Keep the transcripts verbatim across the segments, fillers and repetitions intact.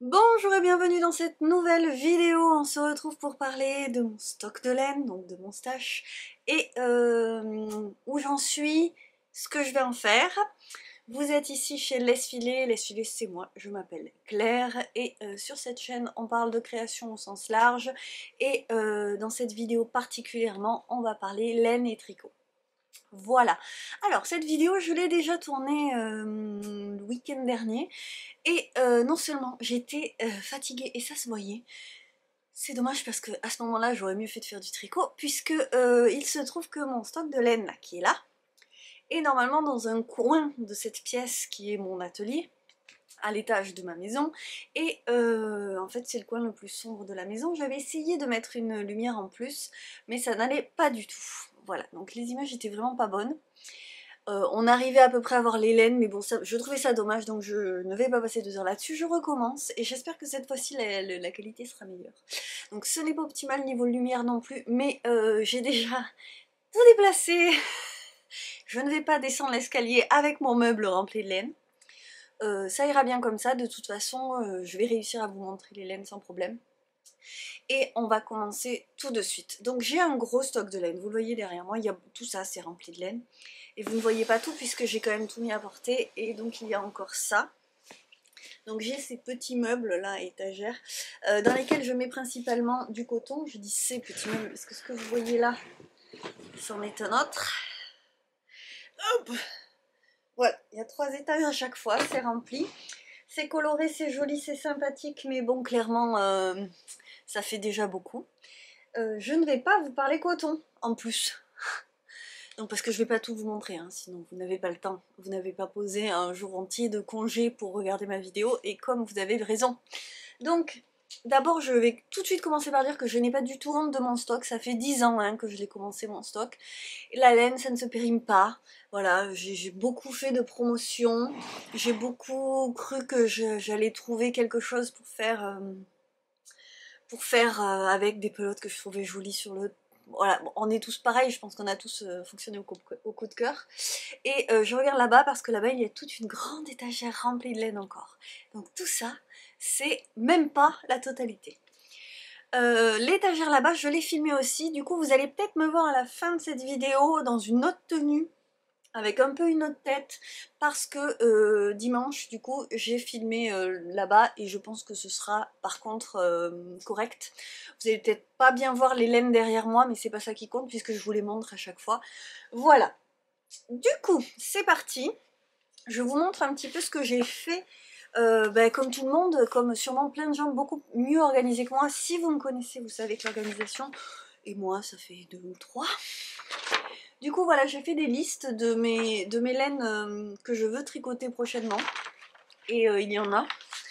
Bonjour et bienvenue dans cette nouvelle vidéo. On se retrouve pour parler de mon stock de laine, donc de mon stash, et euh, où j'en suis, ce que je vais en faire. Vous êtes ici chez Laisse Filer. Laisse Filer, c'est moi, je m'appelle Claire, et euh, sur cette chaîne on parle de création au sens large, et euh, dans cette vidéo particulièrement on va parler laine et tricot. Voilà, alors cette vidéo je l'ai déjà tournée euh, le week-end dernier et euh, non seulement j'étais euh, fatiguée et ça se voyait, c'est dommage parce que à ce moment-là j'aurais mieux fait de faire du tricot puisque euh, il se trouve que mon stock de laine là, qui est là est normalement dans un coin de cette pièce qui est mon atelier à l'étage de ma maison et euh, en fait c'est le coin le plus sombre de la maison. J'avais essayé de mettre une lumière en plus mais ça n'allait pas du tout. Voilà, donc les images étaient vraiment pas bonnes. Euh, on arrivait à peu près à voir les laines, mais bon, ça, je trouvais ça dommage, donc je ne vais pas passer deux heures là-dessus. Je recommence, et j'espère que cette fois-ci, la, la, la qualité sera meilleure. Donc ce n'est pas optimal niveau lumière non plus, mais euh, j'ai déjà tout déplacé. Je ne vais pas descendre l'escalier avec mon meuble rempli de laine. Euh, ça ira bien comme ça, de toute façon, euh, je vais réussir à vous montrer les laines sans problème. Et on va commencer tout de suite. Donc j'ai un gros stock de laine, vous le voyez derrière moi, il y a tout ça, c'est rempli de laine. Et vous ne voyez pas tout puisque j'ai quand même tout mis à portée, et donc il y a encore ça. Donc j'ai ces petits meubles là, étagères, euh, dans lesquels je mets principalement du coton. Je dis ces petits meubles parce que ce que vous voyez là, c'en est un autre. Hop, voilà, il y a trois étages à chaque fois, c'est rempli. C'est coloré, c'est joli, c'est sympathique, mais bon, clairement, euh, ça fait déjà beaucoup. Euh, je ne vais pas vous parler coton, en plus. Donc parce que je ne vais pas tout vous montrer, hein, sinon vous n'avez pas le temps. Vous n'avez pas posé un jour entier de congé pour regarder ma vidéo, et comme vous avez raison. Donc, d'abord je vais tout de suite commencer par dire que je n'ai pas du tout honte de mon stock. Ça fait dix ans hein, que je l'ai commencé mon stock. Et la laine, ça ne se périme pas. Voilà, j'ai beaucoup fait de promotion. J'ai beaucoup cru que j'allais trouver quelque chose pour faire... Euh, pour faire euh, avec des pelotes que je trouvais jolies sur le... Voilà, bon, on est tous pareils, je pense qu'on a tous euh, fonctionné au coup, au coup de cœur. Et euh, je regarde là-bas parce que là-bas il y a toute une grande étagère remplie de laine encore. Donc tout ça, c'est même pas la totalité. Euh, l'étagère là-bas, je l'ai filmée aussi, du coup vous allez peut-être me voir à la fin de cette vidéo dans une autre tenue, avec un peu une autre tête, parce que euh, dimanche, du coup, j'ai filmé euh, là-bas, et je pense que ce sera par contre euh, correct. Vous allez peut-être pas bien voir les laines derrière moi, mais c'est pas ça qui compte, puisque je vous les montre à chaque fois. Voilà. Du coup, c'est parti. Je vous montre un petit peu ce que j'ai fait. Euh, ben, comme tout le monde, comme sûrement plein de gens beaucoup mieux organisés que moi. Si vous me connaissez, vous savez que l'organisation, et moi, ça fait deux ou trois. Du coup voilà, j'ai fait des listes de mes, de mes laines euh, que je veux tricoter prochainement. Et euh, il y en a.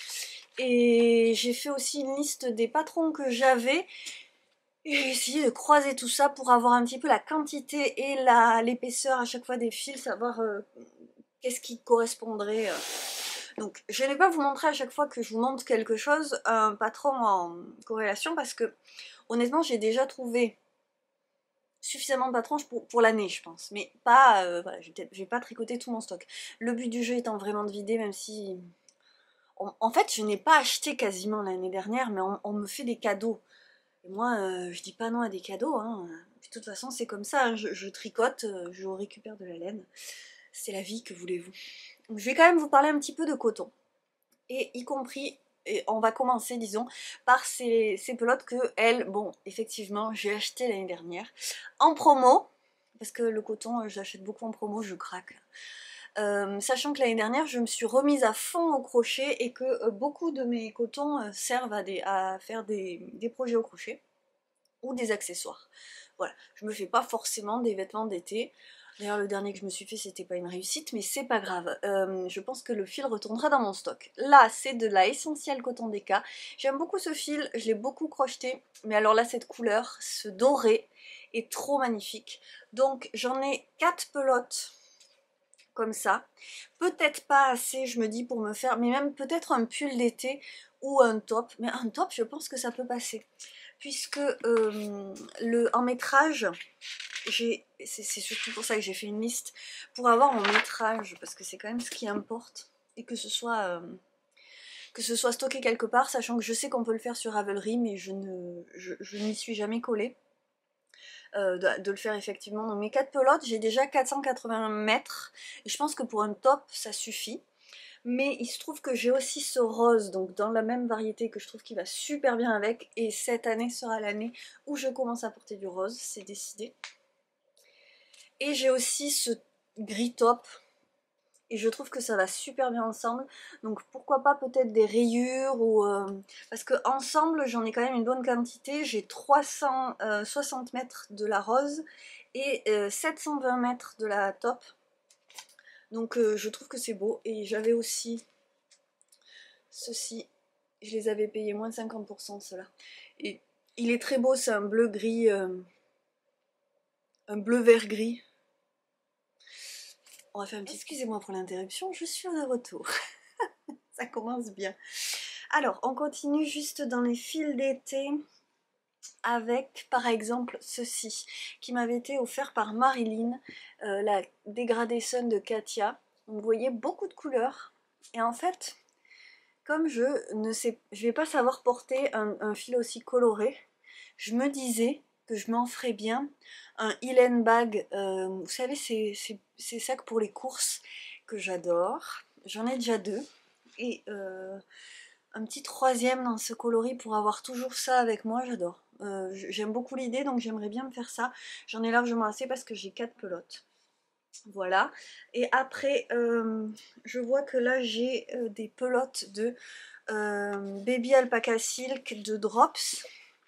Et j'ai fait aussi une liste des patrons que j'avais. Et j'ai essayé de croiser tout ça pour avoir un petit peu la quantité et l'épaisseur à chaque fois des fils, savoir euh, qu'est-ce qui correspondrait. Euh. Donc je ne vais pas vous montrer à chaque fois que je vous montre quelque chose, un patron en corrélation, parce que honnêtement j'ai déjà trouvé suffisamment de patrons pour, pour l'année, je pense. Mais pas, euh, voilà, je vais, je vais pas tricoter tout mon stock. Le but du jeu étant vraiment de vider, même si... On, en fait, je n'ai pas acheté quasiment l'année dernière, mais on, on me fait des cadeaux. Et moi, euh, je dis pas non à des cadeaux. Hein. De toute façon, c'est comme ça. Hein. Je, je tricote, je récupère de la laine. C'est la vie, que voulez-vous. Donc, je vais quand même vous parler un petit peu de coton. Et y compris... Et on va commencer, disons, par ces, ces pelotes que, elles, bon, effectivement, j'ai acheté l'année dernière en promo, parce que le coton, je l'achète beaucoup en promo, je craque. Euh, sachant que l'année dernière, je me suis remise à fond au crochet et que euh, beaucoup de mes cotons euh, servent à, des, à faire des, des projets au crochet ou des accessoires. Voilà, je me fais pas forcément des vêtements d'été. D'ailleurs, le dernier que je me suis fait, c'était pas une réussite, mais c'est pas grave. Euh, je pense que le fil retournera dans mon stock. Là, c'est de la Essentiel Coton D K. J'aime beaucoup ce fil, je l'ai beaucoup crocheté. Mais alors là, cette couleur, ce doré, est trop magnifique. Donc, j'en ai quatre pelotes comme ça. Peut-être pas assez, je me dis, pour me faire... Mais même peut-être un pull d'été ou un top. Mais un top, je pense que ça peut passer. Puisque euh, le, en métrage... c'est surtout pour ça que j'ai fait une liste, pour avoir mon métrage, parce que c'est quand même ce qui importe, et que ce soit euh, que ce soit stocké quelque part, sachant que je sais qu'on peut le faire sur Ravelry, mais je ne je, je n'y suis jamais collée. Euh, de, de le faire effectivement. Donc mes quatre pelotes, j'ai déjà quatre cent quatre-vingts mètres, et je pense que pour un top, ça suffit. Mais il se trouve que j'ai aussi ce rose, donc dans la même variété, que je trouve qui va super bien avec, et cette année sera l'année où je commence à porter du rose, c'est décidé. Et j'ai aussi ce gris top, et je trouve que ça va super bien ensemble, donc pourquoi pas peut-être des rayures, ou euh, parce que ensemble j'en ai quand même une bonne quantité. J'ai trois cent soixante mètres de la rose et euh, sept cent vingt mètres de la top, donc euh, je trouve que c'est beau. Et j'avais aussi ceci, je les avais payés moins de cinquante pour cent ceux-là, et il est très beau, c'est un bleu gris, euh, un bleu vert gris. On va faire un petit... Excusez-moi pour l'interruption, je suis de retour. Ça commence bien. Alors, on continue juste dans les fils d'été avec, par exemple, ceci, qui m'avait été offert par Marilyn, euh, la Dégradé Sun de Katia. Vous voyez, beaucoup de couleurs. Et en fait, comme je ne sais, je vais pas savoir porter un, un fil aussi coloré, je me disais que je m'en ferais bien un Hillen bag, euh, vous savez, c'est ces sacs pour les courses que j'adore. J'en ai déjà deux, et euh, un petit troisième dans ce coloris pour avoir toujours ça avec moi, j'adore. Euh, j'aime beaucoup l'idée, donc j'aimerais bien me faire ça. J'en ai largement assez parce que j'ai quatre pelotes. Voilà. Et après, euh, je vois que là j'ai euh, des pelotes de euh, Baby Alpaca Silk de Drops.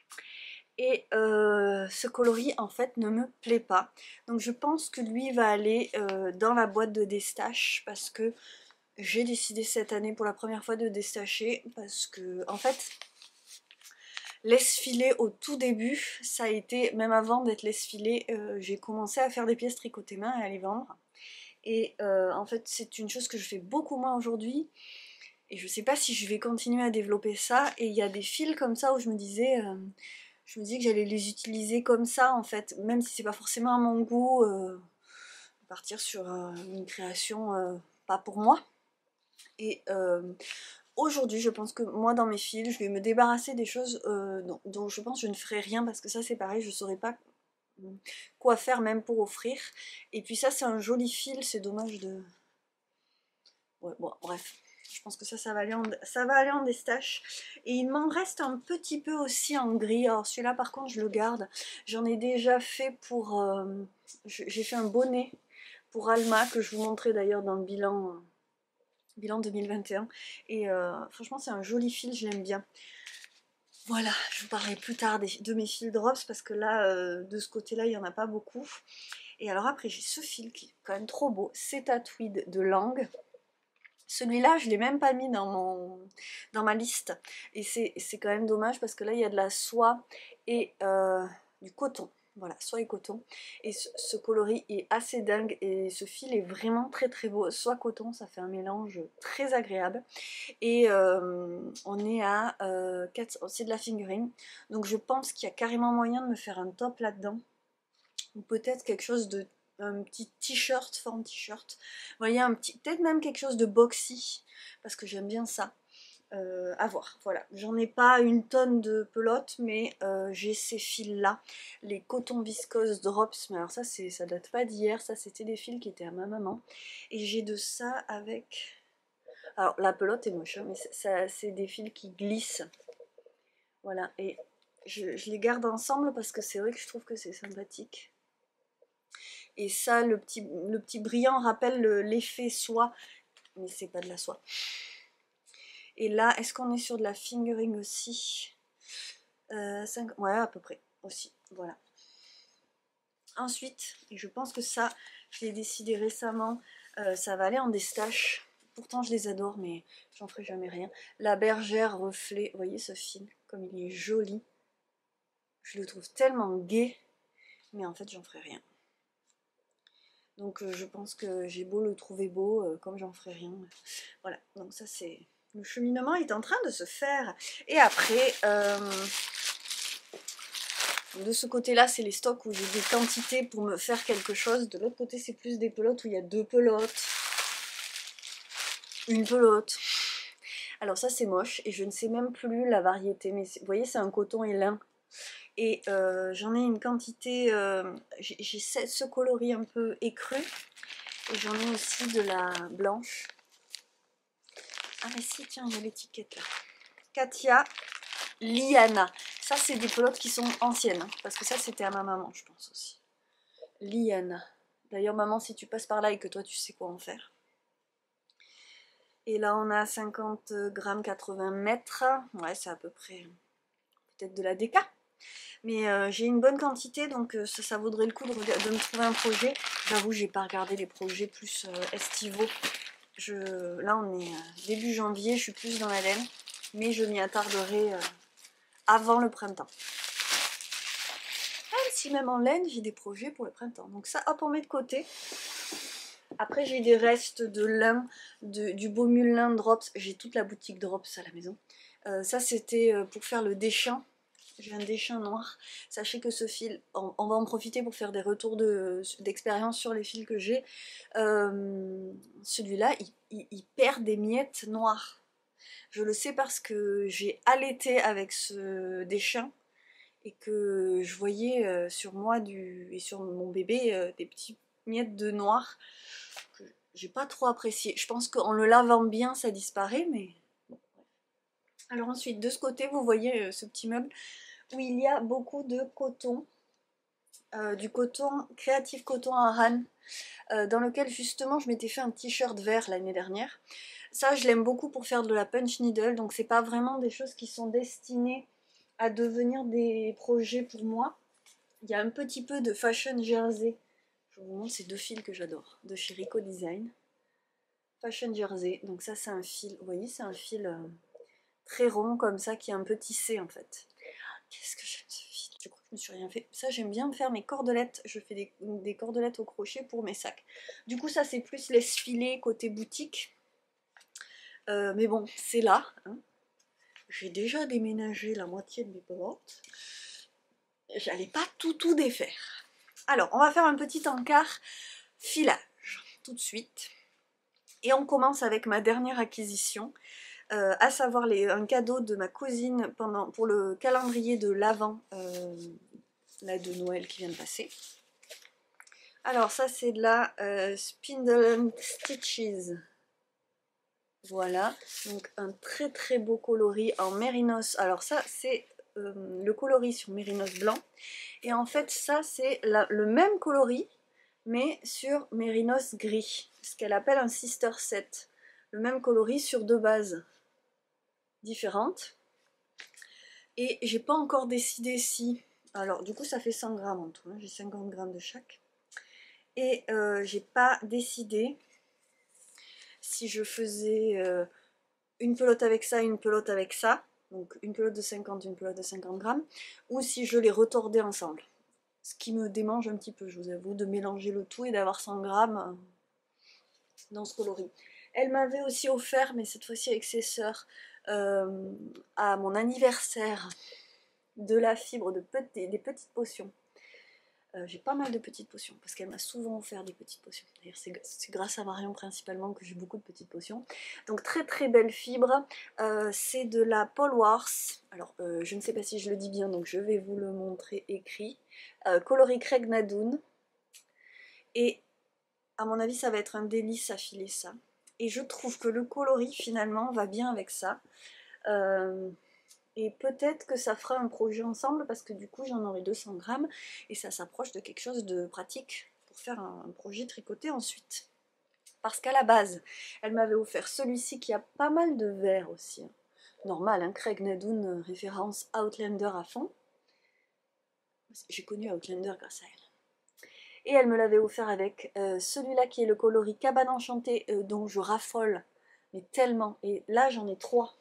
Et euh, ce coloris en fait ne me plaît pas. Donc je pense que lui va aller euh, dans la boîte de destache, parce que j'ai décidé cette année pour la première fois de destacher, parce que en fait laisse-filer au tout début, ça a été, même avant d'être laisse-filer, euh, j'ai commencé à faire des pièces tricotées main et à les vendre. Et euh, en fait c'est une chose que je fais beaucoup moins aujourd'hui. Et je sais pas si je vais continuer à développer ça. Et il y a des fils comme ça où je me disais... Euh, Je me dis que j'allais les utiliser comme ça en fait, même si c'est pas forcément à mon goût, euh, partir sur euh, une création euh, pas pour moi. Et euh, aujourd'hui, je pense que moi dans mes fils, je vais me débarrasser des choses euh, dont, dont je pense que je ne ferai rien, parce que ça c'est pareil, je saurais pas quoi faire même pour offrir. Et puis ça c'est un joli fil, c'est dommage de... Ouais, bon, bref. Je pense que ça, ça va aller en, ça va aller en destache. Et il m'en reste un petit peu aussi en gris. Alors celui-là, par contre, je le garde. J'en ai déjà fait pour... Euh, j'ai fait un bonnet pour Alma, que je vous montrais d'ailleurs dans le bilan, euh, bilan deux mille vingt et un. Et euh, franchement, c'est un joli fil, je l'aime bien. Voilà, je vous parlerai plus tard des, de mes fils drops, parce que là, euh, de ce côté-là, il n'y en a pas beaucoup. Et alors après, j'ai ce fil qui est quand même trop beau. C'est un tweed de Langue. Celui-là, je ne l'ai même pas mis dans, mon, dans ma liste. Et c'est quand même dommage, parce que là, il y a de la soie et euh, du coton. Voilà, soie et coton. Et ce, ce coloris est assez dingue. Et ce fil est vraiment très très beau. Soie coton, ça fait un mélange très agréable. Et euh, on est à... Euh, c'est de la fingering. Donc je pense qu'il y a carrément moyen de me faire un top là-dedans. Ou peut-être quelque chose de... un petit t-shirt, forme t-shirt. Vous voyez, un petit, peut-être même quelque chose de boxy, parce que j'aime bien ça. Euh, à voir, voilà. J'en ai pas une tonne de pelotes, mais euh, j'ai ces fils-là, les cotons viscose drops. Mais alors ça, ça date pas d'hier, ça c'était des fils qui étaient à ma maman. Et j'ai de ça avec... Alors la pelote est moche, hein, mais c'est des fils qui glissent. Voilà, et je, je les garde ensemble parce que c'est vrai que je trouve que c'est sympathique. Et ça, le petit, le petit brillant rappelle l'effet soie, mais c'est pas de la soie. Et là, est-ce qu'on est sur de la fingering aussi? euh, cinq... Ouais, à peu près, aussi, voilà. Ensuite, et je pense que ça, je l'ai décidé récemment, euh, ça va aller en destache. Pourtant, je les adore, mais j'en ferai jamais rien. La bergère reflet, vous voyez ce fil, comme il est joli. Je le trouve tellement gai, mais en fait, j'en ferai rien. Donc euh, je pense que j'ai beau le trouver beau, euh, comme j'en ferai rien. Voilà, donc ça c'est... Le cheminement est en train de se faire. Et après, euh, de ce côté-là, c'est les stocks où j'ai des quantités pour me faire quelque chose. De l'autre côté, c'est plus des pelotes où il y a deux pelotes. Une pelote. Alors ça c'est moche et je ne sais même plus la variété, mais vous voyez c'est un coton et lin. Et euh, j'en ai une quantité, euh, j'ai ce coloris un peu écru et j'en ai aussi de la blanche. Ah mais si, tiens, il y a l'étiquette là. Katia Liana. Ça c'est des pelotes qui sont anciennes, hein, parce que ça c'était à ma maman je pense aussi. Liana. D'ailleurs maman, si tu passes par là et que toi tu sais quoi en faire. Et là on a cinquante grammes, quatre-vingts mètres. Ouais, c'est à peu près peut-être de la déca. Mais euh, j'ai une bonne quantité, donc euh, ça, ça vaudrait le coup de, de me trouver un projet. J'avoue, j'ai pas regardé les projets plus euh, estivaux. Je, là, on est euh, début janvier, je suis plus dans la laine, mais je m'y attarderai euh, avant le printemps. Même si même en laine, j'ai des projets pour le printemps. Donc ça, hop, on met de côté. Après, j'ai des restes de lin, de, du Baumule lin Drops. J'ai toute la boutique Drops à la maison. Euh, ça, c'était pour faire le déchant. J'ai un déchant noir. Sachez que ce fil, on, on va en profiter pour faire des retours d'expérience de, sur les fils que j'ai. Euh, Celui-là, il, il, il perd des miettes noires. Je le sais parce que j'ai allaité avec ce déchant et que je voyais euh, sur moi du, et sur mon bébé euh, des petits miettes de noir que j'ai pas trop apprécié. Je pense qu'en le lavant bien, ça disparaît, mais bon. Alors ensuite, de ce côté, vous voyez euh, ce petit meuble où il y a beaucoup de coton, euh, du coton, Creative Coton Aran, euh, dans lequel justement je m'étais fait un t-shirt vert l'année dernière. Ça, je l'aime beaucoup pour faire de la punch needle, donc c'est pas vraiment des choses qui sont destinées à devenir des projets pour moi. Il y a un petit peu de fashion jersey. Je vous montre ces deux fils que j'adore, de chez Rico Design. Fashion jersey, donc ça c'est un fil, vous voyez, c'est un fil euh, très rond comme ça qui est un peu tissé en fait. Qu'est-ce que j'aime ce fil? Je crois que je me suis rien fait. Ça, j'aime bien faire mes cordelettes. Je fais des, des cordelettes au crochet pour mes sacs. Du coup, ça, c'est plus laisse-filer côté boutique. Euh, mais bon, c'est là. Hein. J'ai déjà déménagé la moitié de mes pelotes. J'allais pas tout tout défaire. Alors, on va faire un petit encart filage tout de suite. Et on commence avec ma dernière acquisition. Euh, à savoir les, un cadeau de ma cousine pendant, pour le calendrier de l'Avent euh, là de Noël qui vient de passer. Alors ça c'est de la euh, Spindle and Stitches. Voilà, donc un très très beau coloris en mérinos. Alors ça c'est euh, le coloris sur mérinos blanc. Et en fait ça c'est le même coloris mais sur mérinos gris. Ce qu'elle appelle un sister set. Le même coloris sur deux bases différentes. Et j'ai pas encore décidé si... Alors du coup ça fait cent grammes en tout, hein. J'ai cinquante grammes de chaque. Et euh, j'ai pas décidé si je faisais euh, une pelote avec ça, une pelote avec ça, donc une pelote de cinquante, une pelote de cinquante grammes, ou si je les retordais ensemble. Ce qui me démange un petit peu, je vous avoue, de mélanger le tout et d'avoir cent grammes dans ce coloris. Elle m'avait aussi offert, mais cette fois-ci avec ses sœurs, euh, à mon anniversaire, de la fibre, de petit, des petites potions. Euh, j'ai pas mal de petites potions parce qu'elle m'a souvent offert des petites potions. D'ailleurs, c'est grâce à Marion principalement que j'ai beaucoup de petites potions. Donc, très très belle fibre. Euh, c'est de la Polwars. Alors, euh, je ne sais pas si je le dis bien, donc je vais vous le montrer écrit. Euh, coloris Craig Nadoun. Et à mon avis, ça va être un délice à filer ça. Et je trouve que le coloris finalement va bien avec ça. Euh, Et peut-être que ça fera un projet ensemble parce que du coup j'en aurai deux cents grammes et ça s'approche de quelque chose de pratique pour faire un projet tricoté ensuite. Parce qu'à la base, elle m'avait offert celui-ci qui a pas mal de vert aussi. Normal, hein, Craig Nadoun, référence Outlander à fond. J'ai connu Outlander grâce à elle. Et elle me l'avait offert avec euh, celui-là qui est le coloris Cabane Enchantée euh, dont je raffole, mais tellement. Et là j'en ai trois.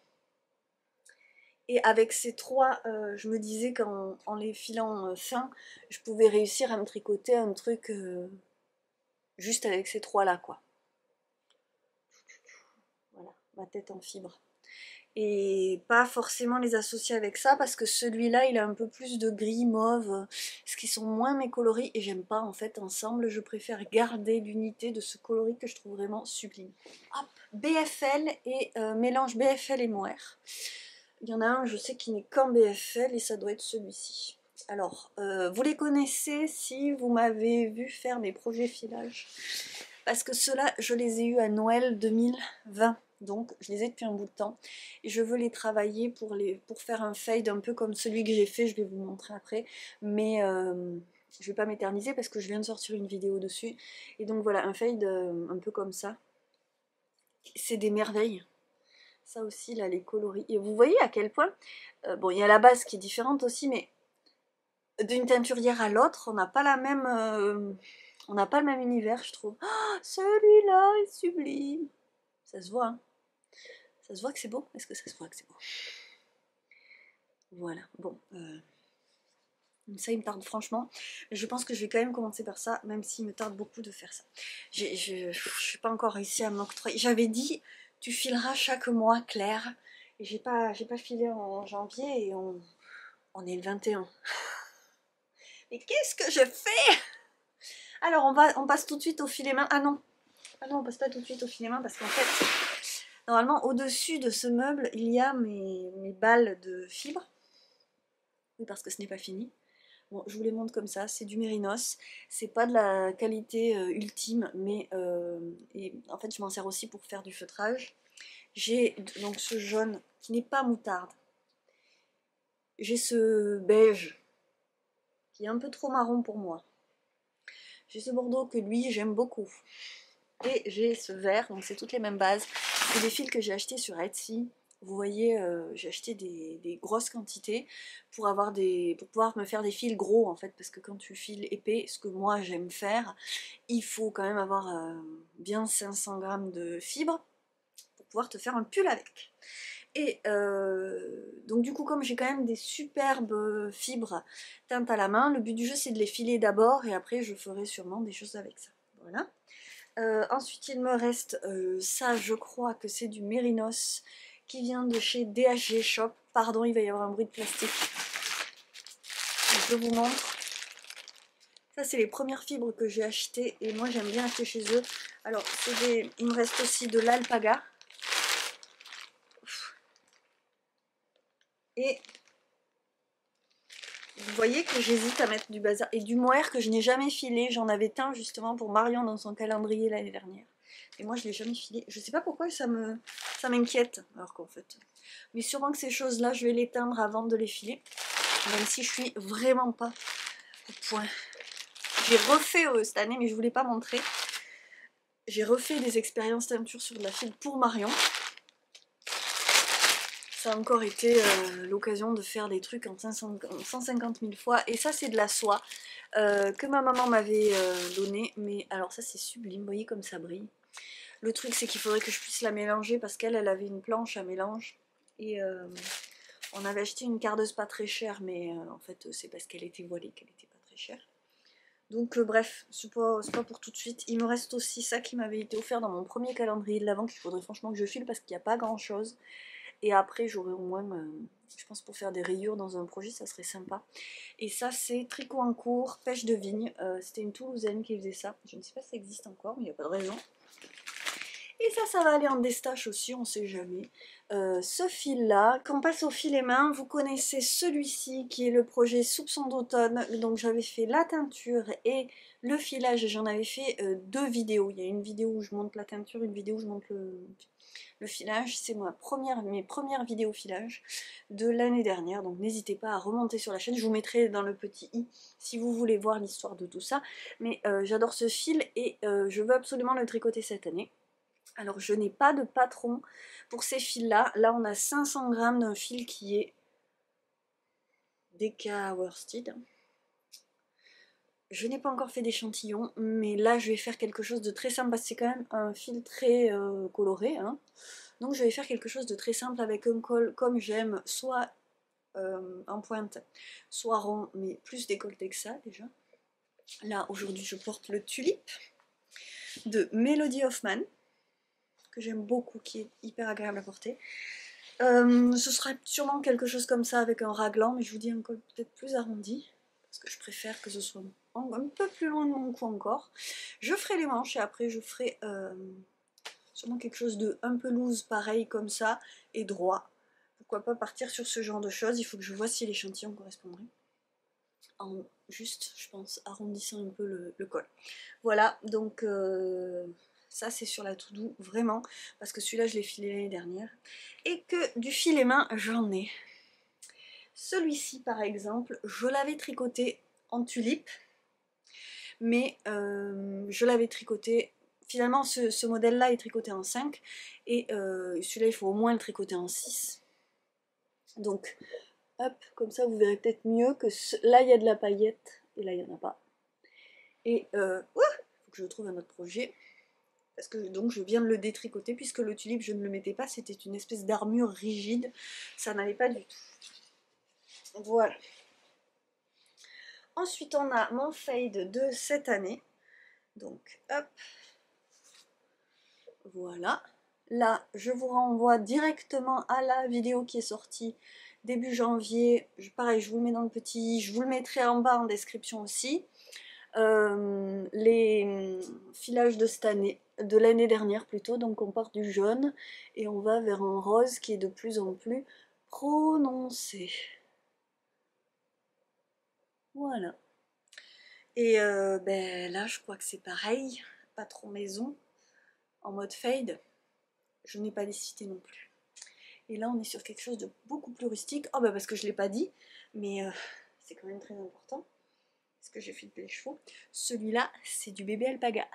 Et avec ces trois, euh, je me disais qu'en en les filant euh, fins, je pouvais réussir à me tricoter un truc euh, juste avec ces trois-là, quoi. Voilà, ma tête en fibre. et pas forcément les associer avec ça parce que celui-là il a un peu plus de gris mauve, ce qui sont moins mes coloris et j'aime pas en fait ensemble, je préfère garder l'unité de ce coloris que je trouve vraiment sublime. Hop, B F L et euh, mélange B F L et mohair. Il y en a un je sais qui n'est qu'en B F L et ça doit être celui-ci. Alors, euh, vous les connaissez si vous m'avez vu faire mes projets filage. Parce que ceux-là, je les ai eus à Noël deux mille vingt. Donc, je les ai depuis un bout de temps. Et je veux les travailler pour, les, pour faire un fade un peu comme celui que j'ai fait. Je vais vous montrer après. Mais euh, je ne vais pas m'éterniser parce que je viens de sortir une vidéo dessus. Et donc voilà, un fade euh, un peu comme ça. C'est des merveilles. Ça aussi, là, les coloris. Et vous voyez à quel point... Euh, bon, il y a la base qui est différente aussi, mais... d'une teinturière à l'autre, on n'a pas la même, euh, on n'a pas le même univers, je trouve. Oh, celui-là est sublime. Ça se voit, hein. Ça se voit que c'est beau. Est-ce que ça se voit que c'est beau? Voilà. Bon, euh, ça il me tarde franchement. Mais je pense que je vais quand même commencer par ça, même s'il me tarde beaucoup de faire ça. Je ne suis pas encore réussi à m'octroyer. J'avais dit, tu fileras chaque mois, Claire. Et j'ai pas, j'ai pas filé en janvier et on, on est le vingt et un. Mais qu'est-ce que je fais? Alors on, va, on passe tout de suite au filet main. Ah non, ah non, on passe pas tout de suite au filet main parce qu'en fait, normalement au-dessus de ce meuble, il y a mes, mes balles de fibres. Oui, parce que ce n'est pas fini. Bon, je vous les montre comme ça, c'est du mérinos. C'est pas de la qualité euh, ultime, mais euh, et, en fait je m'en sers aussi pour faire du feutrage. J'ai donc ce jaune qui n'est pas moutarde. J'ai ce beige qui est un peu trop marron pour moi. J'ai ce bordeaux que lui j'aime beaucoup. Et j'ai ce vert, donc c'est toutes les mêmes bases. C'est des fils que j'ai achetés sur Etsy. Vous voyez, euh, j'ai acheté des, des grosses quantités pour, avoir des, pour pouvoir me faire des fils gros en fait, parce que quand tu files épais, ce que moi j'aime faire, il faut quand même avoir euh, bien cinq cents grammes de fibres pour pouvoir te faire un pull avec. Et euh, donc du coup, comme j'ai quand même des superbes fibres teintes à la main, le but du jeu c'est de les filer d'abord et après je ferai sûrement des choses avec ça. Voilà. Euh, ensuite il me reste euh, ça, je crois que c'est du mérinos qui vient de chez D H G Shop. Pardon, il va y avoir un bruit de plastique. Je vous montre. Ça c'est les premières fibres que j'ai achetées et moi j'aime bien acheter chez eux. Alors des... il me reste aussi de l'alpaga. Et vous voyez que j'hésite à mettre du bazar. Et du mohair que je n'ai jamais filé. J'en avais teint justement pour Marion dans son calendrier l'année dernière. Et moi je l'ai jamais filé. Je sais pas pourquoi ça me ça m'inquiète. Alors qu'en fait... Mais sûrement que ces choses-là, je vais les teindre avant de les filer. Même si je suis vraiment pas au point. J'ai refait euh, cette année, mais je voulais pas montrer. J'ai refait des expériences teinture sur de la fibre pour Marion. Ça a encore été euh, l'occasion de faire des trucs en cent cinquante mille fois. Et ça c'est de la soie euh, que ma maman m'avait euh, donné. Mais alors ça c'est sublime, vous voyez comme ça brille. Le truc c'est qu'il faudrait que je puisse la mélanger parce qu'elle elle avait une planche à mélange. Et euh, on avait acheté une cardeuse pas très chère, mais euh, en fait c'est parce qu'elle était voilée qu'elle était pas très chère. Donc euh, bref, c'est pas, pas pour tout de suite. Il me reste aussi ça qui m'avait été offert dans mon premier calendrier de l'Avent qu'il faudrait franchement que je file parce qu'il n'y a pas grand chose. Et après j'aurai au moins, euh, je pense pour faire des rayures dans un projet ça serait sympa. Et ça c'est tricot en cours, pêche de vigne, euh, c'était une Toulousaine qui faisait ça. Je ne sais pas si ça existe encore mais il n'y a pas de raison. Et ça, ça va aller en destache aussi, on sait jamais. Euh, ce fil-là, quand on passe au filet main, vous connaissez celui-ci qui est le projet Soupçon d'automne. Donc j'avais fait la teinture et le filage, j'en avais fait euh, deux vidéos. Il y a une vidéo où je monte la teinture, une vidéo où je monte le, le filage. C'est ma première, mes premières vidéos filage de l'année dernière. Donc n'hésitez pas à remonter sur la chaîne. Je vous mettrai dans le petit i si vous voulez voir l'histoire de tout ça. Mais euh, j'adore ce fil et euh, je veux absolument le tricoter cette année. Alors je n'ai pas de patron pour ces fils là, là on a cinq cents grammes d'un fil qui est D K Worsted. Je n'ai pas encore fait d'échantillon, mais là je vais faire quelque chose de très simple parce que c'est quand même un fil très euh, coloré. Hein. Donc je vais faire quelque chose de très simple avec un col comme j'aime, soit euh, en pointe, soit rond, mais plus décolleté que ça déjà. Là aujourd'hui je porte le Tulipe de Melody Hoffman, que j'aime beaucoup, qui est hyper agréable à porter. Euh, ce sera sûrement quelque chose comme ça avec un raglan, mais je vous dis un col peut-être plus arrondi, parce que je préfère que ce soit un peu plus loin de mon cou encore. Je ferai les manches et après je ferai euh, sûrement quelque chose de un peu loose, pareil comme ça, et droit. Pourquoi pas partir sur ce genre de choses, il faut que je vois si l'échantillon correspondrait. En juste, je pense, arrondissant un peu le, le col. Voilà, donc euh, ça c'est sur la to-do, vraiment, parce que celui-là je l'ai filé l'année dernière. Et que du filet main, j'en ai. Celui-ci par exemple, je l'avais tricoté en tulipe, mais euh, je l'avais tricoté, finalement ce, ce modèle-là est tricoté en cinq, et euh, celui-là il faut au moins le tricoter en six. Donc, hop, comme ça vous verrez peut-être mieux que ce... là il y a de la paillette, et là il n'y en a pas. Et euh, ouh, faut que je trouve un autre projet. Parce que donc je viens de le détricoter, puisque le tulipe je ne le mettais pas, c'était une espèce d'armure rigide, ça n'allait pas du tout. Voilà. Ensuite on a mon fade de cette année, donc hop, voilà. Là je vous renvoie directement à la vidéo qui est sortie début janvier, pareil je vous le mets dans le petit, je vous le mettrai en bas en description aussi. Euh, les filages de cette année, de l'année dernière plutôt, donc on part du jaune et on va vers un rose qui est de plus en plus prononcé. Voilà. Et euh, ben là je crois que c'est pareil, pas trop maison, en mode fade, je n'ai pas les cités non plus. Et là on est sur quelque chose de beaucoup plus rustique, oh ben parce que je ne l'ai pas dit, mais euh, c'est quand même très important, parce que j'ai fait les chevaux. Celui-là c'est du bébé alpaga.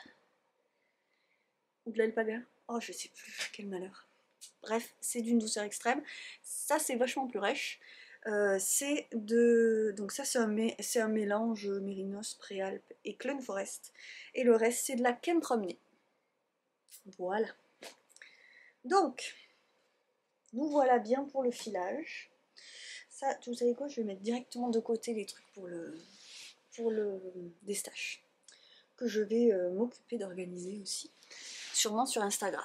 Ou de l'alpaga, oh je sais plus, quel malheur. Bref, c'est d'une douceur extrême. Ça c'est vachement plus rêche. Euh, c'est de... Donc ça c'est un, mé... un mélange Mérinos, Préalpes et Clun Forest. Et le reste c'est de la Kent Romney. Voilà. Donc, nous voilà bien pour le filage. Ça, vous savez quoi, je vais mettre directement de côté les trucs pour le, pour le déstache. Que je vais euh, m'occuper d'organiser aussi. Sûrement sur Instagram.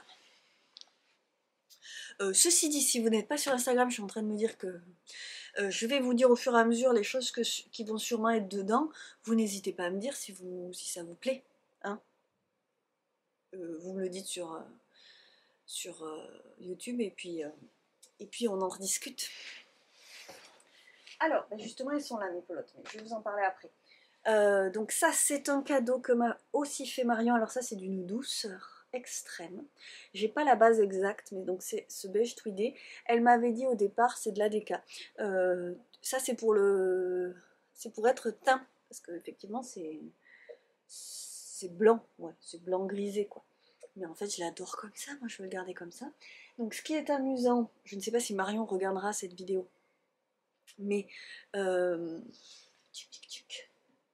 Euh, ceci dit, si vous n'êtes pas sur Instagram, je suis en train de me dire que euh, je vais vous dire au fur et à mesure les choses que, qui vont sûrement être dedans. Vous n'hésitez pas à me dire si, vous, si ça vous plaît. Hein euh, vous me le dites sur, euh, sur euh, YouTube et puis, euh, et puis on en rediscute. Alors, bah justement, elles sont là mes pelotes, mais je vais vous en parler après. Euh, donc ça, c'est un cadeau que m'a aussi fait Marion. Alors ça, c'est d'une douceur extrême. J'ai pas la base exacte, mais donc c'est ce beige tweedé. Elle m'avait dit au départ, c'est de l'A D K. Euh, ça, c'est pour le, c'est pour être teint, parce que effectivement, c'est, c'est blanc, ouais, c'est blanc grisé quoi. Mais en fait, je l'adore comme ça. Moi, je veux le garder comme ça. Donc, ce qui est amusant, je ne sais pas si Marion regardera cette vidéo, mais euh, tchic, tchic, tchic.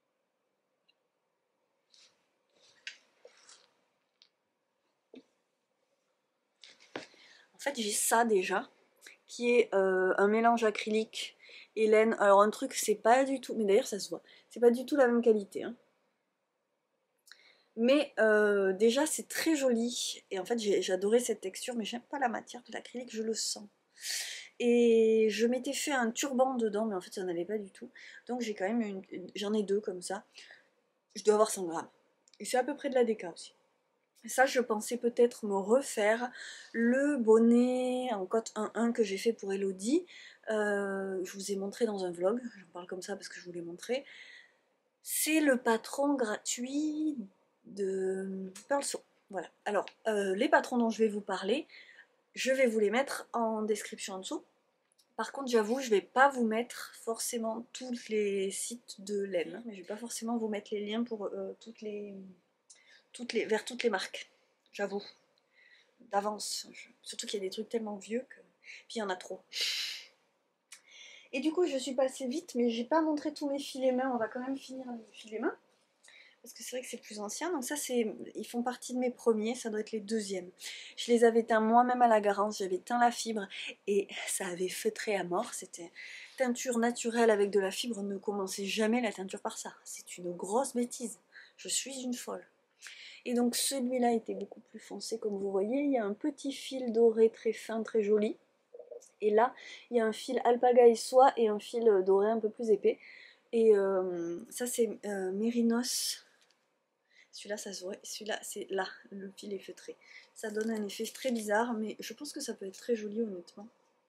En fait, j'ai ça déjà, qui est euh, un mélange acrylique et laine. Alors, un truc, c'est pas du tout, mais d'ailleurs, ça se voit, c'est pas du tout la même qualité. Hein. Mais euh, déjà, c'est très joli. Et en fait, j'ai adoré cette texture, mais j'aime pas la matière de l'acrylique, je le sens. Et je m'étais fait un turban dedans, mais en fait, ça n'allait pas du tout. Donc, j'ai quand même une. J'en ai deux comme ça. Je dois avoir cent grammes. Et c'est à peu près de la déca aussi. Ça, je pensais peut-être me refaire le bonnet en cote un un que j'ai fait pour Elodie. Euh, je vous ai montré dans un vlog, j'en parle comme ça parce que je vous l'ai montré. C'est le patron gratuit de Pearlso. Voilà. Alors, euh, les patrons dont je vais vous parler, je vais vous les mettre en description en dessous. Par contre, j'avoue, je ne vais pas vous mettre forcément tous les sites de laine, mais je ne vais pas forcément vous mettre les liens pour euh, toutes les... Toutes les, vers toutes les marques, j'avoue, d'avance. Surtout qu'il y a des trucs tellement vieux que. Puis il y en a trop. Et du coup, je suis passée vite, mais j'ai pas montré tous mes filets mains. On va quand même finir les filets mains. Parce que c'est vrai que c'est plus ancien. Donc ça, c'est, ils font partie de mes premiers. Ça doit être les deuxièmes. Je les avais teints moi-même à la Garance. J'avais teint la fibre et ça avait feutré à mort. C'était teinture naturelle avec de la fibre. Ne commencez jamais la teinture par ça. C'est une grosse bêtise. Je suis une folle. Et donc celui-là était beaucoup plus foncé comme vous voyez, il y a un petit fil doré très fin, très joli. Et là, il y a un fil alpaga et soie et un fil doré un peu plus épais. Et euh, ça, c'est euh, Mérinos. Celui-là, ça se voit. Celui-là, c'est là, le fil est feutré. Ça donne un effet très bizarre, mais je pense que ça peut être très joli, honnêtement.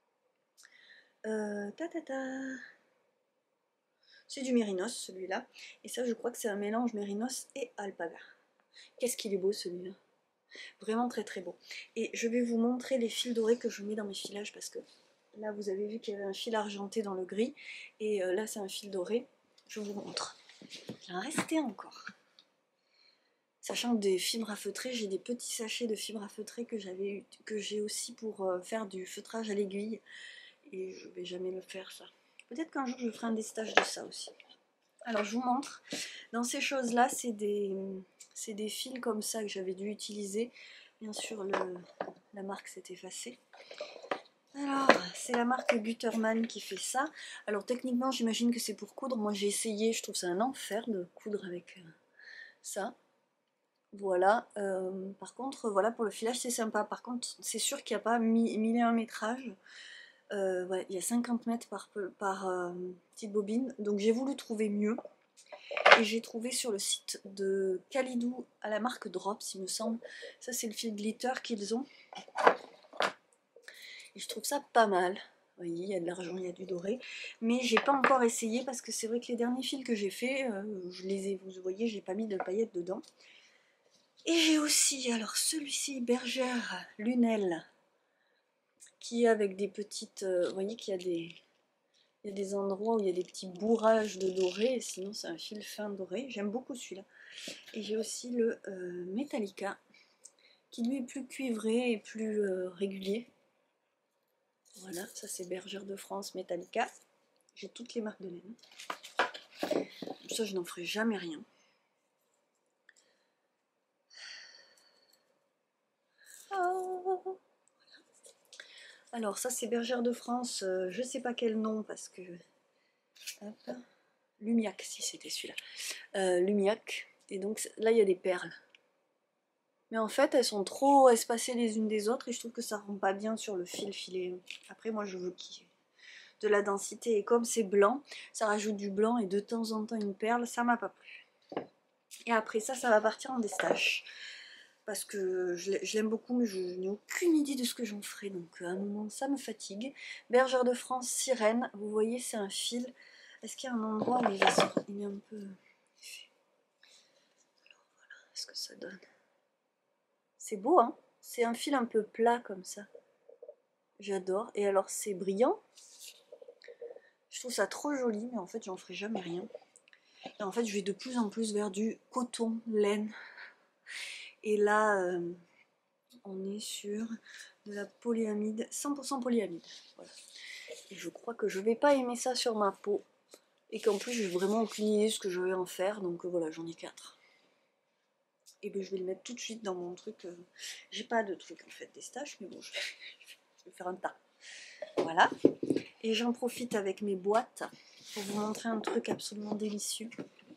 Euh, ta ta ta. C'est du Mérinos, celui-là. Et ça, je crois que c'est un mélange Mérinos et alpaga. Qu'est-ce qu'il est beau, celui-là. Vraiment très très beau. Et je vais vous montrer les fils dorés que je mets dans mes filages, parce que là, vous avez vu qu'il y avait un fil argenté dans le gris. Et euh, là, c'est un fil doré. Je vous montre. Il en restait encore. Sachant que des fibres à feutrer, j'ai des petits sachets de fibres à feutrer que j'avais que j'ai aussi pour euh, faire du feutrage à l'aiguille. Et je vais jamais le faire, ça. Peut-être qu'un jour je ferai un destage de ça aussi. Alors je vous montre. Dans ces choses-là, c'est des, c'est des fils comme ça que j'avais dû utiliser. Bien sûr, le, la marque s'est effacée. Alors, c'est la marque Gutermann qui fait ça. Alors techniquement, j'imagine que c'est pour coudre. Moi j'ai essayé, je trouve ça un enfer de coudre avec euh, ça. Voilà, euh, par contre, voilà, pour le filage c'est sympa. Par contre, c'est sûr qu'il n'y a pas mille et un métrages. Euh, ouais, il y a cinquante mètres par, par euh, petite bobine. Donc j'ai voulu trouver mieux. Et j'ai trouvé sur le site de Kalidou à la marque Drops, il me semble. Ça, c'est le fil glitter qu'ils ont. Et je trouve ça pas mal. Vous voyez, il y a de l'argent, il y a du doré. Mais j'ai pas encore essayé parce que c'est vrai que les derniers fils que j'ai fait, euh, je les ai, vous voyez, j'ai pas mis de paillettes dedans. Et j'ai aussi, alors celui-ci, Bergère Lunel, qui est avec des petites, euh, vous voyez qu'il y a des, il y a des endroits où il y a des petits bourrages de doré, et sinon c'est un fil fin doré. J'aime beaucoup celui-là. Et j'ai aussi le euh, Metallica, qui lui est plus cuivré et plus euh, régulier. Voilà, ça c'est Bergère de France Metallica. J'ai toutes les marques de laine. Ça, je n'en ferai jamais rien. Oh. Alors ça c'est Bergère de France, euh, je sais pas quel nom parce que... Hop. Lumiac, si c'était celui-là. Euh, Lumiac. Et donc là il y a des perles. Mais en fait elles sont trop espacées les unes des autres et je trouve que ça rend pas bien sur le fil filé. Après moi je veux qu'il y ait de la densité et comme c'est blanc, ça rajoute du blanc et de temps en temps une perle, ça m'a pas plu. Et après ça, ça va partir en destache. Parce que je l'aime beaucoup, mais je n'ai aucune idée de ce que j'en ferai. Donc à un moment, ça me fatigue. Bergère de France, sirène. Vous voyez, c'est un fil. Est-ce qu'il y a un endroit où il, va sortir, il est un peu... Alors voilà ce que ça donne. C'est beau, hein? C'est un fil un peu plat comme ça. J'adore. Et alors, c'est brillant. Je trouve ça trop joli, mais en fait, j'en ferai jamais rien. Et en fait, je vais de plus en plus vers du coton, laine. Et là... Euh... on est sur de la polyamide, cent pour cent polyamide. Voilà. Et je crois que je vais pas aimer ça sur ma peau. Et qu'en plus, j'ai vraiment aucune idée de ce que je vais en faire. Donc voilà, j'en ai quatre. Et bien, je vais le mettre tout de suite dans mon truc. Euh... J'ai pas de truc en fait, des staches, mais bon, je vais, je vais faire un tas. Voilà. Et j'en profite avec mes boîtes pour vous montrer un truc absolument délicieux.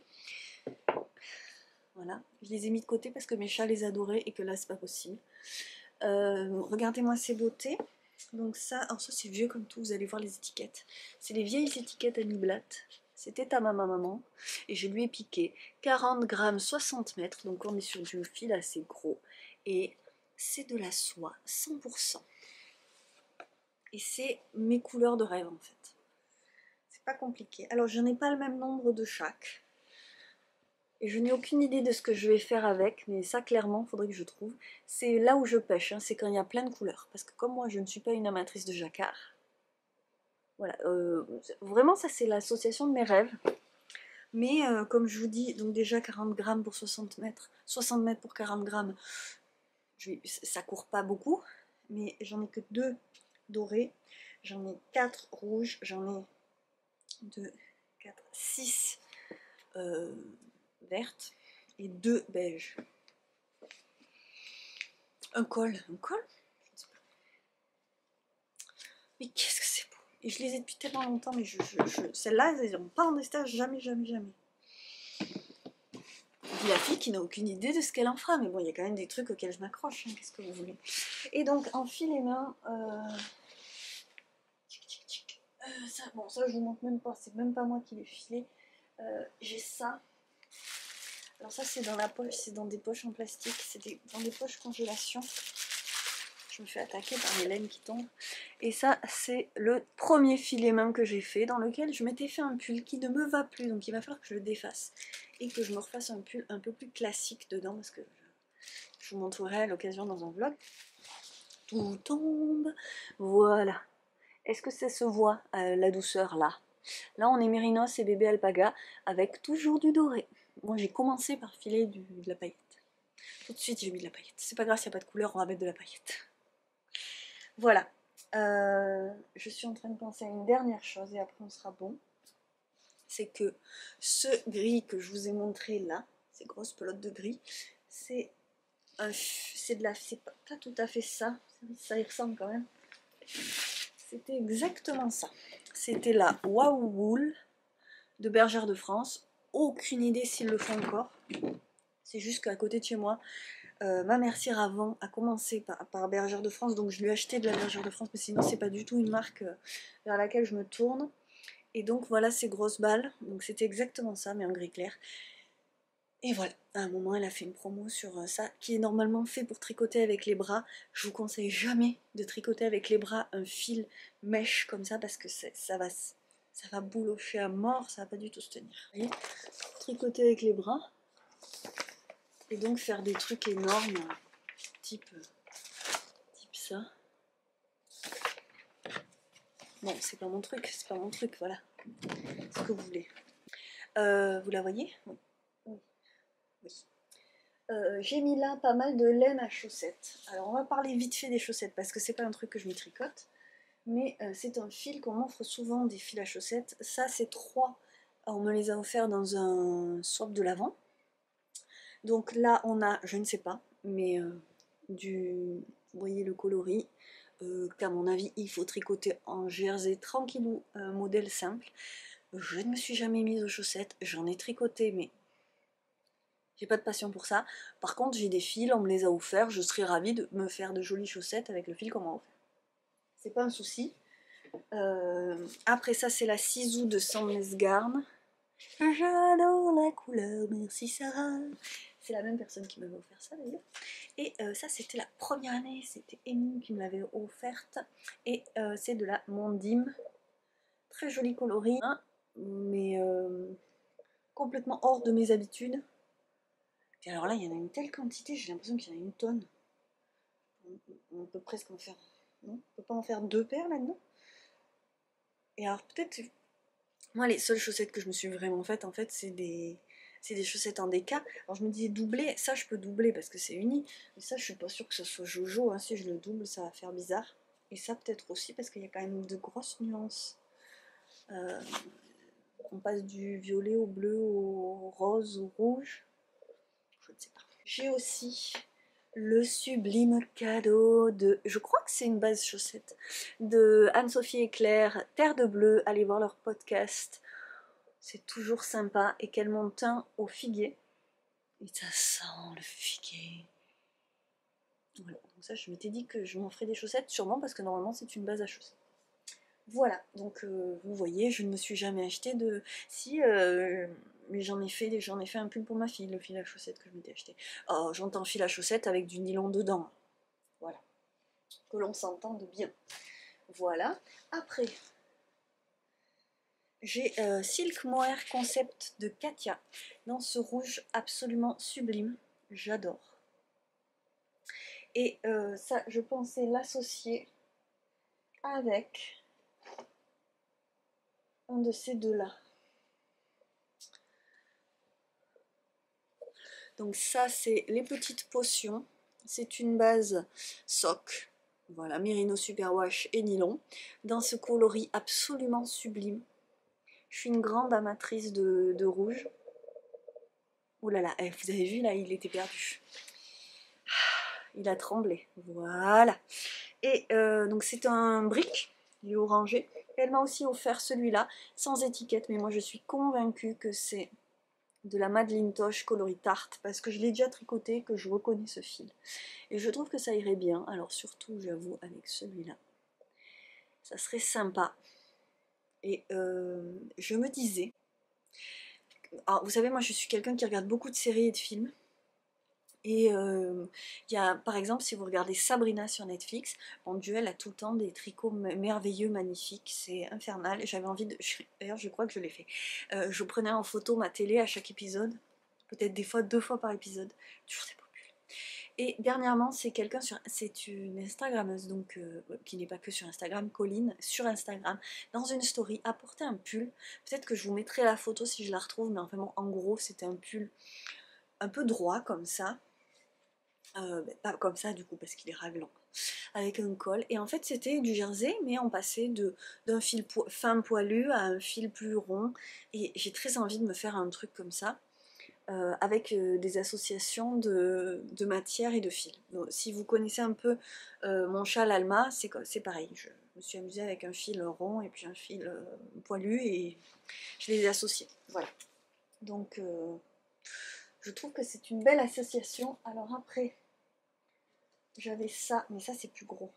Voilà. Je les ai mis de côté parce que mes chats les adoraient et que là, c'est pas possible. Euh, regardez-moi ces beautés. Donc ça, alors ça c'est vieux comme tout, vous allez voir les étiquettes. C'est les vieilles étiquettes Annie Blatt. C'était à ma maman et je lui ai piqué quarante grammes, soixante mètres. Donc on est sur du fil assez gros. Et c'est de la soie, cent pour cent. Et c'est mes couleurs de rêve en fait. C'est pas compliqué. Alors je n'ai pas le même nombre de chaque. Et je n'ai aucune idée de ce que je vais faire avec, mais ça clairement, il faudrait que je trouve. C'est là où je pêche, hein, c'est quand il y a plein de couleurs. Parce que comme moi, je ne suis pas une amatrice de jacquard. Voilà, euh, vraiment ça c'est l'association de mes rêves. Mais euh, comme je vous dis, donc déjà quarante grammes pour soixante mètres, soixante mètres pour quarante grammes, je vais, ça court pas beaucoup. Mais j'en ai que deux dorés, j'en ai quatre rouges, j'en ai deux, quatre, six euh, vertes et deux beiges. Un col, un col je sais pas. Mais qu'est-ce que c'est beau. Et je les ai depuis tellement longtemps, mais je, je, je... celles-là, elles n'iront pas en destage, jamais, jamais, jamais. Et la fille qui n'a aucune idée de ce qu'elle en fera, mais bon, il y a quand même des trucs auxquels je m'accroche, hein, qu'est-ce que vous voulez. Et donc, en fil et main, euh... Euh, ça, bon, ça je vous montre même pas, c'est même pas moi qui l'ai filé. Euh, J'ai ça. Alors ça c'est dans la poche, c'est dans des poches en plastique, c'est dans des poches congélation. Je me fais attaquer par les laines qui tombent. Et ça c'est le premier filet main que j'ai fait, dans lequel je m'étais fait un pull qui ne me va plus, donc il va falloir que je le défasse. Et que je me refasse un pull un peu plus classique dedans, parce que je, je vous montrerai à l'occasion dans un vlog. Tout tombe, voilà. Est-ce que ça se voit, euh, la douceur là? Là on est mérinos et bébé alpaga, avec toujours du doré. Moi j'ai commencé par filer du, de la paillette. Tout de suite j'ai mis de la paillette. C'est pas grave s'il n'y a pas de couleur, on va mettre de la paillette. Voilà. Euh, je suis en train de penser à une dernière chose et après on sera bon. C'est que ce gris que je vous ai montré là, ces grosses pelotes de gris, c'est c'est de la... c'est pas, pas tout à fait ça, ça y ressemble quand même. C'était exactement ça. C'était la Wow Wool de Bergère de France. Aucune idée s'ils le font encore. C'est juste qu'à côté de chez moi, euh, ma mercière avant a commencé par, par Bergère de France, donc je lui ai acheté de la Bergère de France, mais sinon c'est pas du tout une marque euh, vers laquelle je me tourne. Et donc voilà ces grosses balles, donc c'était exactement ça, mais en gris clair. Et voilà, à un moment elle a fait une promo sur euh, ça, qui est normalement fait pour tricoter avec les bras. Je vous conseille jamais de tricoter avec les bras un fil mèche comme ça, parce que ça va, ça va boulocher à mort, ça va pas du tout se tenir. Vous voyez, tricoter avec les bras, et donc faire des trucs énormes, type, type ça. Bon, c'est pas mon truc, c'est pas mon truc, voilà. Ce que vous voulez. Euh, vous la voyez? Oui. Oui. Oui. Euh, j'ai mis là pas mal de laine à chaussettes. Alors on va parler vite fait des chaussettes parce que c'est pas un truc que je me tricote, mais euh, c'est un fil qu'on m'offre souvent, des fils à chaussettes. Ça c'est trois, on me les a offerts dans un swap de l'Avent. Donc là on a, je ne sais pas, mais euh, du, vous voyez le coloris, euh, qu'à mon avis il faut tricoter en jersey tranquillou, un modèle simple. Je ne me suis jamais mise aux chaussettes, j'en ai tricoté mais j'ai pas de passion pour ça. Par contre, j'ai des fils, on me les a offerts. Je serais ravie de me faire de jolies chaussettes avec le fil qu'on m'a offert. C'est pas un souci. Euh, après ça, c'est la Sisou de Sandnesgarn. J'adore la couleur, merci Sarah. C'est la même personne qui m'avait offert ça d'ailleurs. Et euh, ça, c'était la première année. C'était Amy qui me l'avait offerte. Et euh, c'est de la Mondim. Très joli coloris. Hein, mais euh, complètement hors de mes habitudes. Et alors là, il y en a une telle quantité, j'ai l'impression qu'il y en a une tonne. On peut presque en faire... Non, on peut pas en faire deux paires là-dedans. Et alors peut-être... Moi, les seules chaussettes que je me suis vraiment faites, en fait, c'est des... c'est des chaussettes en déca. Alors je me disais doubler, ça je peux doubler parce que c'est uni. Mais ça, je suis pas sûre que ce soit Jojo. Hein. Si je le double, ça va faire bizarre. Et ça peut-être aussi parce qu'il y a quand même de grosses nuances. Euh... On passe du violet au bleu, au rose, au rouge. Je ne sais pas. J'ai aussi le sublime cadeau de, je crois que c'est une base chaussette, de Anne-Sophie et Claire, Terre de Bleu. Allez voir leur podcast, c'est toujours sympa. Et qu'elles m'ont teint au figuier. Et ça sent le figuier. Voilà, donc ça je m'étais dit que je m'en ferais des chaussettes, sûrement parce que normalement c'est une base à chaussettes. Voilà, donc euh, vous voyez, je ne me suis jamais acheté de... Si, euh, mais j'en ai fait j'en ai fait un pull pour ma fille, le fil à chaussettes que je m'étais acheté. Oh, j'entends fil à chaussettes avec du nylon dedans. Voilà, que l'on s'entende bien. Voilà, après, j'ai euh, Silk Mohair Concept de Katia, dans ce rouge absolument sublime, j'adore. Et euh, ça, je pensais l'associer avec un de ces deux-là. Donc ça, c'est les petites potions. C'est une base sock. Voilà, Merino Superwash et nylon. Dans ce coloris absolument sublime. Je suis une grande amatrice de, de rouge. Oh là là, eh, vous avez vu là, il était perdu. Il a tremblé. Voilà. Et euh, donc c'est un brick, il est orangé. Elle m'a aussi offert celui-là, sans étiquette. Mais moi je suis convaincue que c'est de la Madeleine Toche coloris tarte, parce que je l'ai déjà tricoté, que je reconnais ce fil. Et je trouve que ça irait bien, alors surtout j'avoue avec celui-là. Ça serait sympa. Et euh, je me disais, alors vous savez moi je suis quelqu'un qui regarde beaucoup de séries et de films. Et il euh, y a par exemple si vous regardez Sabrina sur Netflix, mon Dieu elle a tout le temps des tricots merveilleux, magnifiques, c'est infernal. J'avais envie de, d'ailleurs je crois que je l'ai fait, euh, je prenais en photo ma télé à chaque épisode, peut-être des fois deux fois par épisode, toujours c'est beau. Et dernièrement, c'est quelqu'un sur, c'est une Instagrammeuse, donc euh, qui n'est pas que sur Instagram, Colline, sur Instagram, dans une story, a porté un pull. Peut-être que je vous mettrai la photo si je la retrouve, mais enfin bon, en gros, c'était un pull un peu droit comme ça, euh, ben, pas comme ça du coup parce qu'il est raglant, avec un col. Et en fait, c'était du jersey, mais on passait de d'un fil po fin poilu à un fil plus rond. Et j'ai très envie de me faire un truc comme ça. Euh, avec euh, des associations de, de matière et de fils. Donc, si vous connaissez un peu euh, mon châle Alma, c'est pareil. Je me suis amusée avec un fil rond et puis un fil euh, poilu et je les ai associés. Voilà. Donc, euh, je trouve que c'est une belle association. Alors après, j'avais ça, mais ça c'est plus gros.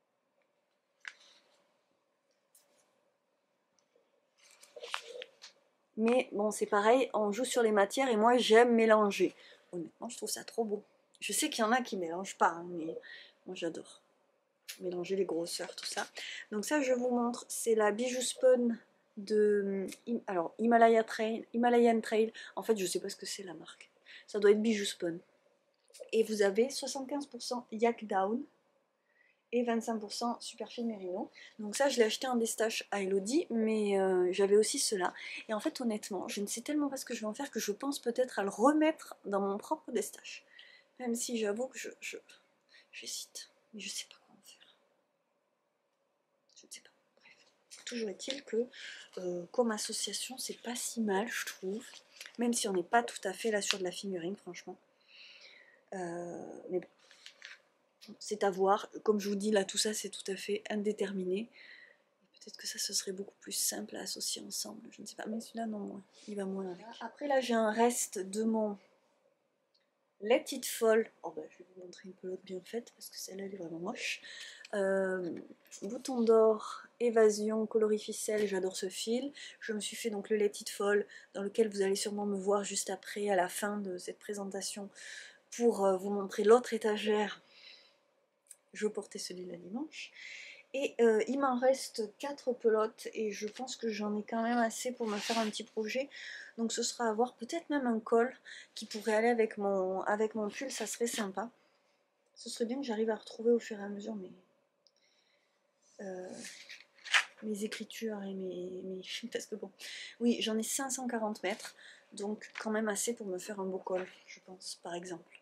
Mais bon, c'est pareil, on joue sur les matières et moi j'aime mélanger. Honnêtement, je trouve ça trop beau. Je sais qu'il y en a qui ne mélangent pas, hein, mais moi j'adore mélanger les grosseurs, tout ça. Donc ça, je vous montre, c'est la Bijou Spun de alors Himalaya Trail, Himalayan Trail. En fait, je sais pas ce que c'est la marque. Ça doit être Bijou Spun. Et vous avez soixante-quinze pour cent Yak Down et vingt-cinq pour cent Superfil Merino. Donc ça, je l'ai acheté en destache à Elodie, mais euh, j'avais aussi cela. Et en fait, honnêtement, je ne sais tellement pas ce que je vais en faire que je pense peut-être à le remettre dans mon propre destache. Même si j'avoue que je, je, j'hésite, mais je sais pas comment faire. Je ne sais pas. Bref. Toujours est-il que, euh, comme association, c'est pas si mal, je trouve. Même si on n'est pas tout à fait là sur de la figurine, franchement. Euh, mais bon. C'est à voir. Comme je vous dis, là, tout ça, c'est tout à fait indéterminé. Peut-être que ça, ce serait beaucoup plus simple à associer ensemble. Je ne sais pas. Mais celui-là, non, moins. Il va moins avec. Après, là, j'ai un reste de mon Let It Fall. Oh, bah, je vais vous montrer une pelote bien faite parce que celle-là, elle est vraiment moche. Euh, bouton d'or, évasion, coloris ficelle, j'adore ce fil. Je me suis fait donc le Let It Fall, dans lequel vous allez sûrement me voir juste après, à la fin de cette présentation, pour euh, vous montrer l'autre étagère. Je portais celui-là dimanche. Et euh, il m'en reste quatre pelotes et je pense que j'en ai quand même assez pour me faire un petit projet. Donc ce sera à voir, peut-être même un col qui pourrait aller avec mon, avec mon pull, ça serait sympa. Ce serait bien que j'arrive à retrouver au fur et à mesure mes, euh, mes écritures et mes, mes... Parce que bon, oui, j'en ai cinq cent quarante mètres, donc quand même assez pour me faire un beau col, je pense, par exemple.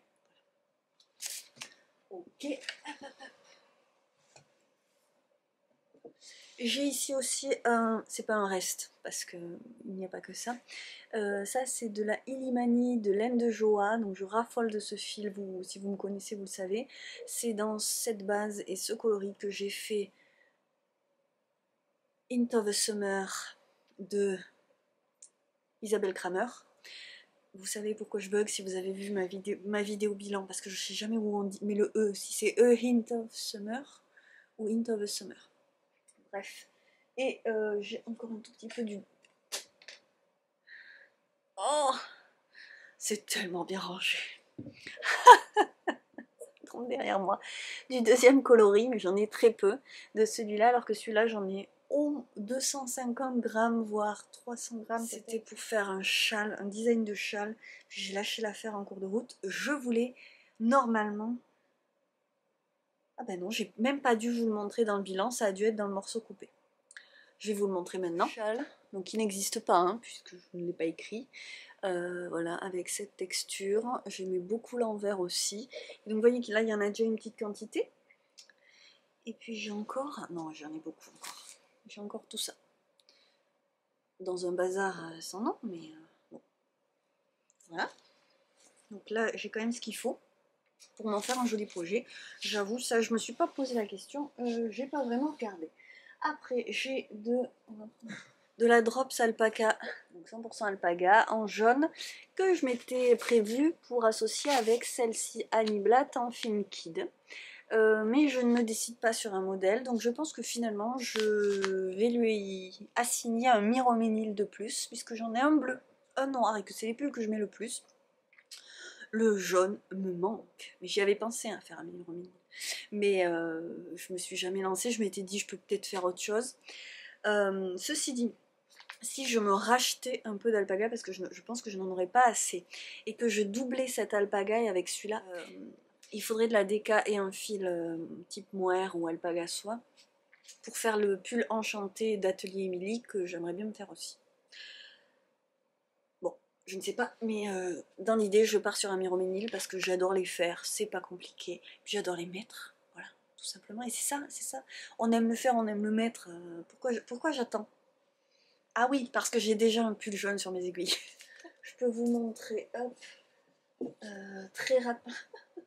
Ok. J'ai ici aussi un, c'est pas un reste, parce qu'il n'y a pas que ça. Euh, ça c'est de la Illimani de laine de Joa, donc je raffole de ce fil, vous, si vous me connaissez vous le savez. C'est dans cette base et ce coloris que j'ai fait Into the Summer de Isabelle Kramer. Vous savez pourquoi je bug si vous avez vu ma vidéo, ma vidéo bilan, parce que je sais jamais où on dit, mais le E, si c'est E Hint of Summer ou Into the Summer. Bref. Et euh, j'ai encore un tout petit peu du... Oh, c'est tellement bien rangé. Trompe derrière moi. Du deuxième coloris, mais j'en ai très peu de celui-là, alors que celui-là, j'en ai oh, deux cent cinquante grammes, voire trois cents grammes. C'était pour faire un châle, un design de châle. J'ai lâché l'affaire en cours de route. Je voulais normalement... Ah ben non, j'ai même pas dû vous le montrer dans le bilan, ça a dû être dans le morceau coupé. Je vais vous le montrer maintenant. Châle, donc il n'existe pas, hein, puisque je ne l'ai pas écrit. Euh, voilà, avec cette texture. J'aimais beaucoup l'envers aussi. Et donc vous voyez que là, il y en a déjà une petite quantité. Et puis j'ai encore... Non, j'en ai beaucoup encore. J'ai encore tout ça. Dans un bazar euh, sans nom, mais euh, bon. Voilà. Donc là, j'ai quand même ce qu'il faut pour m'en faire un joli projet. J'avoue, ça, je me suis pas posé la question. Euh, j'ai pas vraiment regardé. Après, j'ai de... de la Drops Alpaca, donc cent pour cent alpaga, en jaune, que je m'étais prévu pour associer avec celle-ci Annie Blatt en Film Kid. Euh, mais je ne me décide pas sur un modèle, donc je pense que finalement je vais lui assigner un Miroménil de plus, puisque j'en ai un bleu, un noir, et que c'est les pulls que je mets le plus. Le jaune me manque, mais j'y avais pensé à faire un Miroménil, mais euh, je me suis jamais lancée, je m'étais dit je peux peut-être faire autre chose. Euh, ceci dit, si je me rachetais un peu d'alpaga, parce que je, je pense que je n'en aurais pas assez, et que je doublais cette alpagaille avec celui-là, euh, il faudrait de la déca et un fil euh, type mohair ou alpaga soie pour faire le pull enchanté d'Atelier Émilie que j'aimerais bien me faire aussi. Bon, je ne sais pas, mais euh, dans l'idée, je pars sur un Miroménil parce que j'adore les faire, c'est pas compliqué, puis j'adore les mettre, voilà, tout simplement, et c'est ça, c'est ça. On aime le faire, on aime le mettre, euh, pourquoi, pourquoi j'attends? Ah oui, parce que j'ai déjà un pull jaune sur mes aiguilles. Je peux vous montrer, hop, euh, très rapide.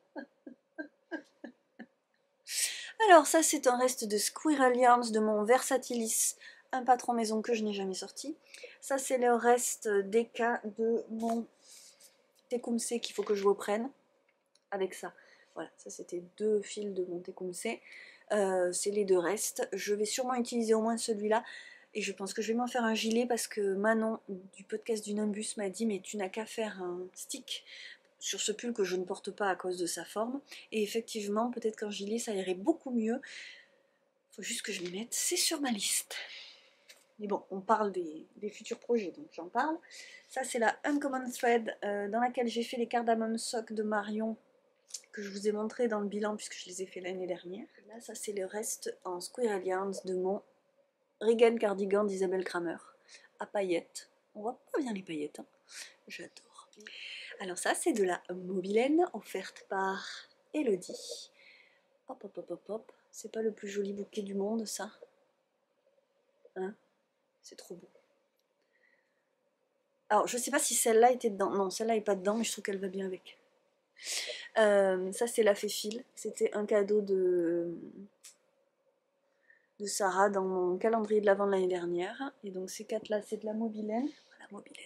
Alors ça c'est un reste de Squirrel Yarns de mon Versatilis, un patron maison que je n'ai jamais sorti. Ça c'est le reste d'éca de mon Tecumseh qu'il faut que je reprenne avec ça. Voilà, ça c'était deux fils de mon Tecumseh. Euh, c'est les deux restes. Je vais sûrement utiliser au moins celui-là. Et je pense que je vais m'en faire un gilet parce que Manon du podcast du Nimbus m'a dit mais tu n'as qu'à faire un stick sur ce pull que je ne porte pas à cause de sa forme. Et effectivement, peut-être qu'un gilet ça irait beaucoup mieux. Faut juste que je m'y mette, c'est sur ma liste. Mais bon, on parle des, des futurs projets, donc j'en parle. Ça c'est la Uncommon Thread euh, dans laquelle j'ai fait les Cardamom Socks de Marion que je vous ai montré dans le bilan puisque je les ai fait l'année dernière. Là ça c'est le reste en Squirrel Yarns de mon Regan Cardigan d'Isabelle Kramer à paillettes. On voit pas bien les paillettes, hein. J'adore. Alors ça c'est de la mobilène offerte par Elodie. Hop hop hop hop hop. C'est pas le plus joli bouquet du monde ça, hein? C'est trop beau. Alors je sais pas si celle-là était dedans. Non, celle-là est pas dedans, mais je trouve qu'elle va bien avec. Euh, ça c'est la Féfile. C'était un cadeau de de Sarah dans mon calendrier de l'Avent de l'année dernière. Et donc ces quatre là c'est de la mobilène. Voilà, mobilène.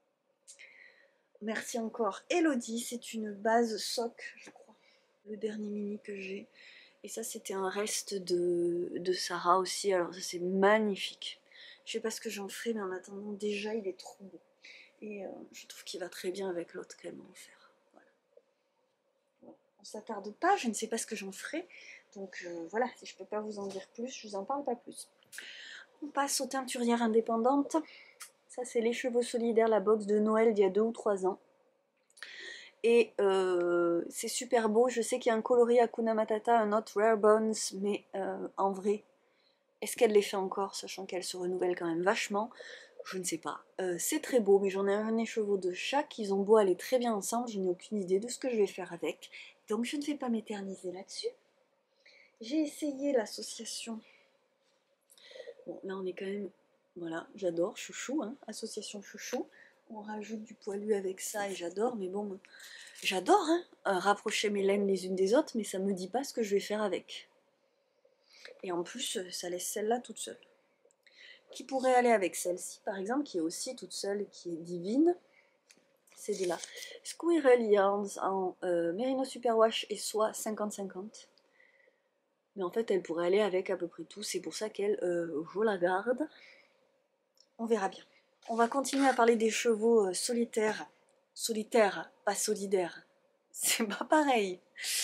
Merci encore Elodie, c'est une base sock je crois. Le dernier mini que j'ai. Et ça c'était un reste de, de Sarah aussi. Alors ça c'est magnifique. Je sais pas ce que j'en ferai, mais en attendant déjà il est trop beau. Et euh, je trouve qu'il va très bien avec l'autre qu'elle m'a offert. Voilà. Bon, on s'attarde pas, je ne sais pas ce que j'en ferai. Donc euh, voilà, si je peux pas vous en dire plus, je vous en parle pas plus. On passe aux teinturières indépendantes. Ça c'est les Chevaux Solidaires, la box de Noël d'il y a deux ou trois ans. Et euh, c'est super beau, je sais qu'il y a un coloris Hakuna Matata, un autre Rare Bones, mais euh, en vrai, est-ce qu'elle les fait encore, sachant qu'elle se renouvelle quand même vachement? Je ne sais pas. Euh, c'est très beau, mais j'en ai un écheveau de chaque, ils ont beau aller très bien ensemble, je n'ai aucune idée de ce que je vais faire avec, donc je ne vais pas m'éterniser là-dessus. J'ai essayé l'association. Bon, là on est quand même... Voilà, j'adore, chouchou, hein, association chouchou. On rajoute du poilu avec ça et j'adore, mais bon, j'adore, hein, rapprocher mes laines les unes des autres, mais ça me dit pas ce que je vais faire avec. Et en plus, ça laisse celle-là toute seule. Qui pourrait aller avec celle-ci, par exemple, qui est aussi toute seule, qui est divine. C'est de la Squirrel Yarns en euh, Merino Superwash et soie cinquante cinquante. Mais en fait, elle pourrait aller avec à peu près tout. C'est pour ça qu'elle, euh, je la garde. On verra bien. On va continuer à parler des chevaux euh, solitaires. Solitaires, pas solidaires. C'est pas pareil.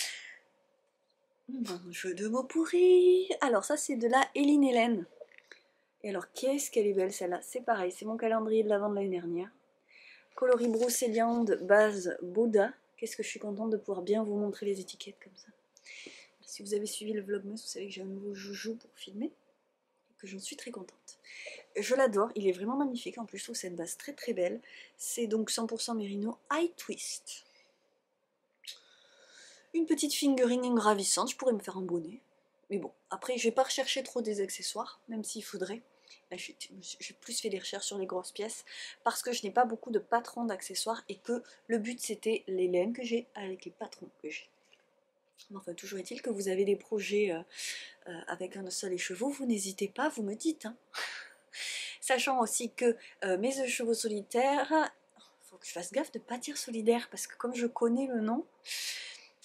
Un jeu de mots pourri. Alors ça, c'est de la Hélène Hélène. Et alors, qu'est-ce qu'elle est belle celle-là. C'est pareil, c'est mon calendrier de l'Avent de l'année dernière. Coloris Brocéliande, base Bouddha. Qu'est-ce que je suis contente de pouvoir bien vous montrer les étiquettes comme ça. Si vous avez suivi le vlogmas, vous savez que j'ai un nouveau joujou pour filmer. Et que j'en suis très contente. Je l'adore, il est vraiment magnifique. En plus, je trouve cette base très très belle. C'est donc cent pour cent Merino High Twist. Une petite fingering ravissante, je pourrais me faire un bonnet. Mais bon, après, je vais pas rechercher trop des accessoires, même s'il faudrait. Là, j'ai plus fait des recherches sur les grosses pièces parce que je n'ai pas beaucoup de patrons d'accessoires et que le but c'était les laines que j'ai avec les patrons que j'ai. Enfin, toujours est-il que vous avez des projets euh, euh, avec un seul écheveau, vous n'hésitez pas, vous me dites. Hein. Sachant aussi que euh, mes chevaux solitaires, il faut que je fasse gaffe de ne pas dire solidaire parce que comme je connais le nom,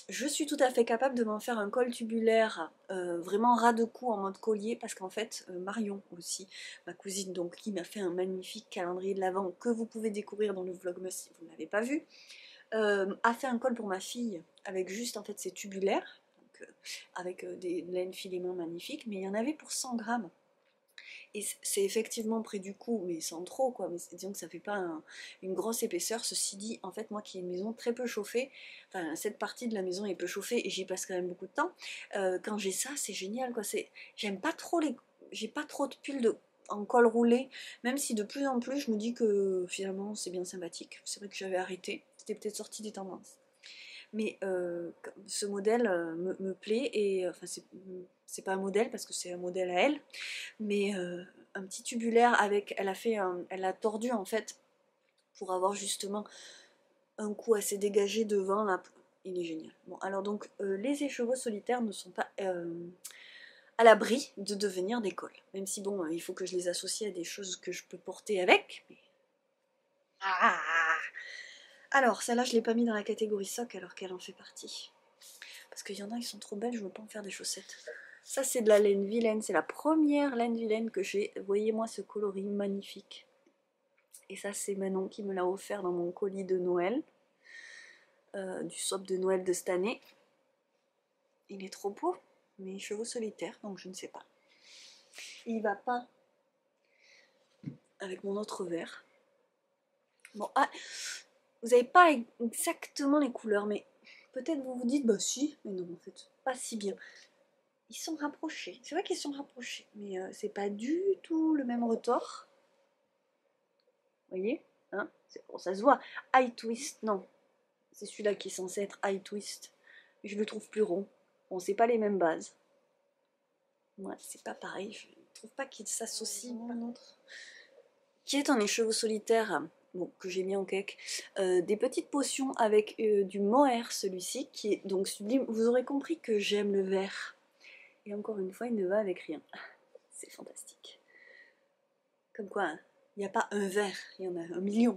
je suis tout à fait capable de m'en faire un col tubulaire euh, vraiment ras de cou en mode collier, parce qu'en fait euh, Marion aussi, ma cousine, donc qui m'a fait un magnifique calendrier de l'Avent que vous pouvez découvrir dans le vlogmas si vous ne l'avez pas vu, euh, a fait un col pour ma fille avec juste en fait ses tubulaires, donc, euh, avec euh, des laines filéments magnifiques, mais il y en avait pour cent grammes. Et c'est effectivement près du cou, mais sans trop quoi, mais disons que ça fait pas un, une grosse épaisseur. Ceci dit, en fait moi qui ai une maison très peu chauffée, enfin cette partie de la maison est peu chauffée et j'y passe quand même beaucoup de temps, euh, quand j'ai ça c'est génial quoi, j'aime pas trop les... j'ai pas trop de pulls de en col roulé, même si de plus en plus je me dis que finalement c'est bien sympathique. C'est vrai que j'avais arrêté, c'était peut-être sorti des tendances. Mais euh, ce modèle euh, me, me plaît et enfin c'est pas un modèle parce que c'est un modèle à elle, mais euh, un petit tubulaire avec, elle a fait, un, elle a tordu en fait pour avoir justement un cou assez dégagé devant là, il est génial. Bon alors donc euh, les écheveaux solitaires ne sont pas euh, à l'abri de devenir des cols, même si bon il faut que je les associe à des choses que je peux porter avec. Mais... Ah alors celle-là je l'ai pas mis dans la catégorie sock alors qu'elle en fait partie. Parce qu'il y en a qui sont trop belles, je veux pas en faire des chaussettes. Ça c'est de la laine vilaine, c'est la première laine vilaine que j'ai. Voyez-moi ce coloris magnifique. Et ça c'est Manon qui me l'a offert dans mon colis de Noël. Euh, du swap de Noël de cette année. Il est trop beau, mais chevaux solitaires, donc je ne sais pas. Il va pas avec mon autre vert. Bon, ah, vous n'avez pas exactement les couleurs, mais peut-être vous vous dites, bah si, mais non en fait, pas si bien. Ils sont rapprochés, c'est vrai qu'ils sont rapprochés, mais euh, c'est pas du tout le même retort. Vous voyez, hein, bon, ça se voit. High twist, non, c'est celui-là qui est censé être high twist. Je le trouve plus rond. Bon, c'est pas les mêmes bases. Ouais, c'est pas pareil. Je trouve pas qu'ils s'associent. Qui est un écheveau solitaire, bon, que j'ai mis en cake, euh, des petites potions avec euh, du mohair, celui-ci, qui est donc sublime. Vous aurez compris que j'aime le vert. Et encore une fois, il ne va avec rien. C'est fantastique. Comme quoi, hein, il n'y a pas un vert, il y en a un million.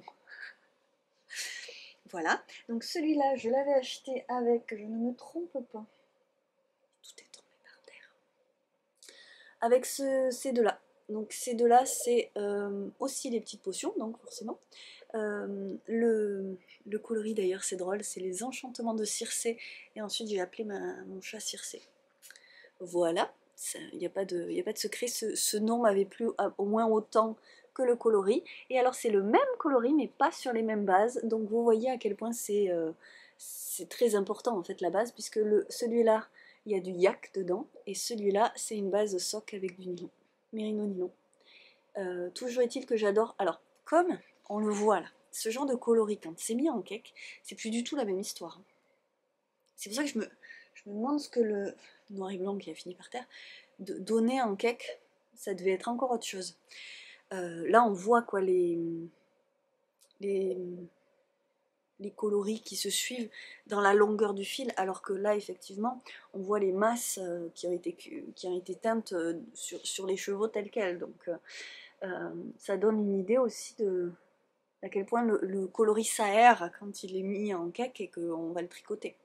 Voilà, donc celui-là, je l'avais acheté avec, je ne me trompe pas, tout est tombé par terre, avec ce, ces deux-là. Donc ces deux-là, c'est euh, aussi les petites potions, donc forcément. Euh, le, le coloris d'ailleurs, c'est drôle, c'est les enchantements de Circé, et ensuite j'ai appelé ma, mon chat Circé. Voilà, il n'y a, a pas de secret, ce, ce nom m'avait plu au moins autant que le coloris. Et alors c'est le même coloris mais pas sur les mêmes bases, donc vous voyez à quel point c'est euh, très important en fait la base, puisque celui-là il y a du yak dedans et celui-là c'est une base sock avec du nylon, mérino nylon. Euh, toujours est-il que j'adore, alors comme on le voit là, ce genre de coloris quand c'est mis en cake, c'est plus du tout la même histoire. C'est pour ça que je me, je me demande ce que le noir et blanc qui a fini par terre de donner en cake, ça devait être encore autre chose. Euh, là on voit quoi les, les, les coloris qui se suivent dans la longueur du fil, alors que là effectivement on voit les masses euh, qui, ont été, qui ont été teintes euh, sur, sur les chevaux tels quels, donc euh, euh, ça donne une idée aussi de à quel point le, le coloris s'aère quand il est mis en cake et qu'on va le tricoter.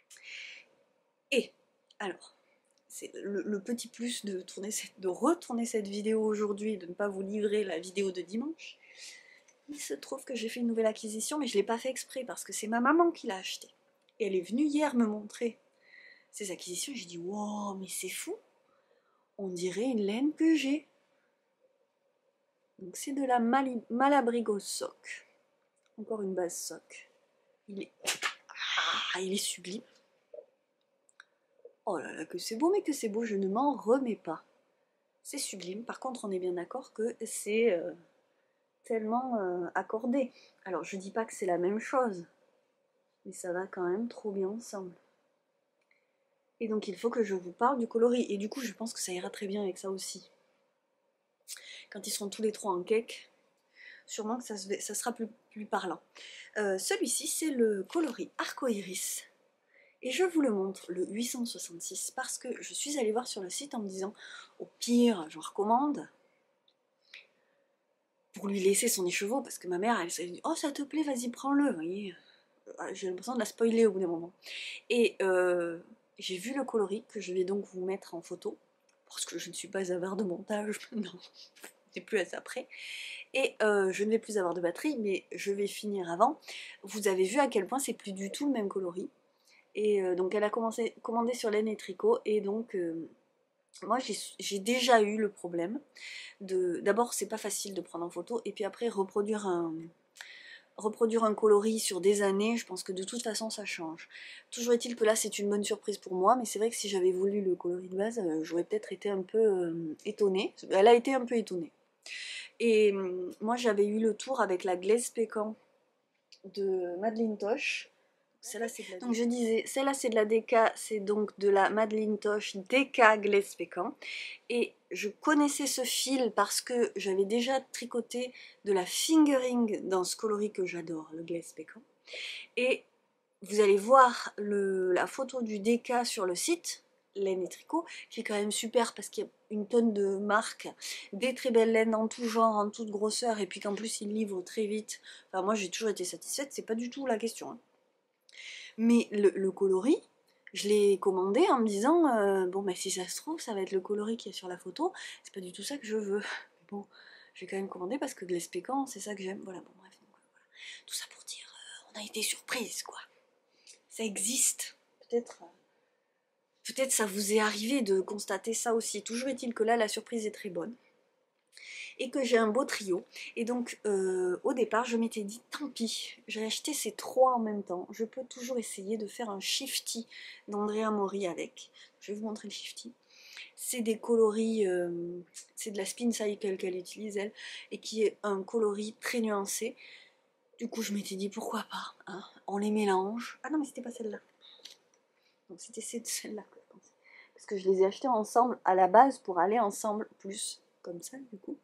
Et alors c'est le, le petit plus de, tourner cette, de retourner cette vidéo aujourd'hui, de ne pas vous livrer la vidéo de dimanche. Il se trouve que j'ai fait une nouvelle acquisition, mais je ne l'ai pas fait exprès parce que c'est ma maman qui l'a acheté. Et elle est venue hier me montrer ses acquisitions et j'ai dit wow, mais c'est fou, on dirait une laine que j'ai. Donc c'est de la Mali Malabrigo Sock. Encore une base sock. Il est, ah, il est sublime. Oh là là, que c'est beau, mais que c'est beau, je ne m'en remets pas. C'est sublime. Par contre, on est bien d'accord que c'est euh, tellement euh, accordé. Alors, je dis pas que c'est la même chose, mais ça va quand même trop bien ensemble. Et donc, il faut que je vous parle du coloris. Et du coup, je pense que ça ira très bien avec ça aussi. Quand ils seront tous les trois en cake, sûrement que ça, ça sera plus, plus parlant. Euh, Celui-ci, c'est le coloris Arcoiris. Et je vous le montre, le huit cent soixante-six, parce que je suis allée voir sur le site en me disant, au pire, je recommande, pour lui laisser son écheveau, parce que ma mère, elle s'est dit, oh ça te plaît, vas-y, prends-le, vous voyez. j'ai l'impression de la spoiler au bout d'un moment. Et euh, j'ai vu le coloris que je vais donc vous mettre en photo, parce que je ne suis pas avare de montage, non, c'est plus à ça près. Et euh, je ne vais plus avoir de batterie, mais je vais finir avant. Vous avez vu à quel point c'est plus du tout le même coloris. Et euh, donc elle a commencé, commandé sur Laine et Tricot, et donc euh, moi j'ai déjà eu le problème de... D'abord c'est pas facile de prendre en photo, et puis après reproduire un... reproduire un coloris sur des années, je pense que de toute façon ça change. Toujours est-il que là c'est une bonne surprise pour moi, mais c'est vrai que si j'avais voulu le coloris de base, euh, j'aurais peut-être été un peu euh, étonnée. Elle a été un peu étonnée. Et euh, moi j'avais eu le tour avec la glaise pécan de Madeleine Tosh. Celle-là, c'est de la... Donc je disais, celle-là c'est de la D K, c'est donc de la Madeleine Tosh D K glaise pécan. Et je connaissais ce fil parce que j'avais déjà tricoté de la fingering dans ce coloris que j'adore, le glaise pécan. Et vous allez voir le, la photo du D K sur le site, Laine et Tricot, qui est quand même super parce qu'il y a une tonne de marques, des très belles laines en tout genre, en toute grosseur, et puis qu'en plus ils livrent très vite. Enfin moi j'ai toujours été satisfaite, c'est pas du tout la question. Hein. Mais le, le coloris, je l'ai commandé en me disant, euh, bon bah si ça se trouve, ça va être le coloris qui est sur la photo, c'est pas du tout ça que je veux. Mais bon, je vais quand même commander parce que glace pécan, c'est ça que j'aime. Voilà, bon bref, donc, voilà. Tout ça pour dire, euh, on a été surprise quoi. Ça existe. Peut-être... Euh, Peut-être ça vous est arrivé de constater ça aussi. Toujours est-il que là, la surprise est très bonne. Et que j'ai un beau trio. Et donc, euh, au départ, je m'étais dit, tant pis, j'ai acheté ces trois en même temps. Je peux toujours essayer de faire un shifty d'Andrea Mori avec. Je vais vous montrer le shifty. C'est des coloris, euh, c'est de la Spin Cycle qu'elle utilise, elle, et qui est un coloris très nuancé. Du coup, je m'étais dit, pourquoi pas, hein, on les mélange. Ah non, mais c'était pas celle-là. Donc c'était celle-là que je pensais. Parce que je les ai achetés ensemble à la base pour aller ensemble plus comme ça du coup.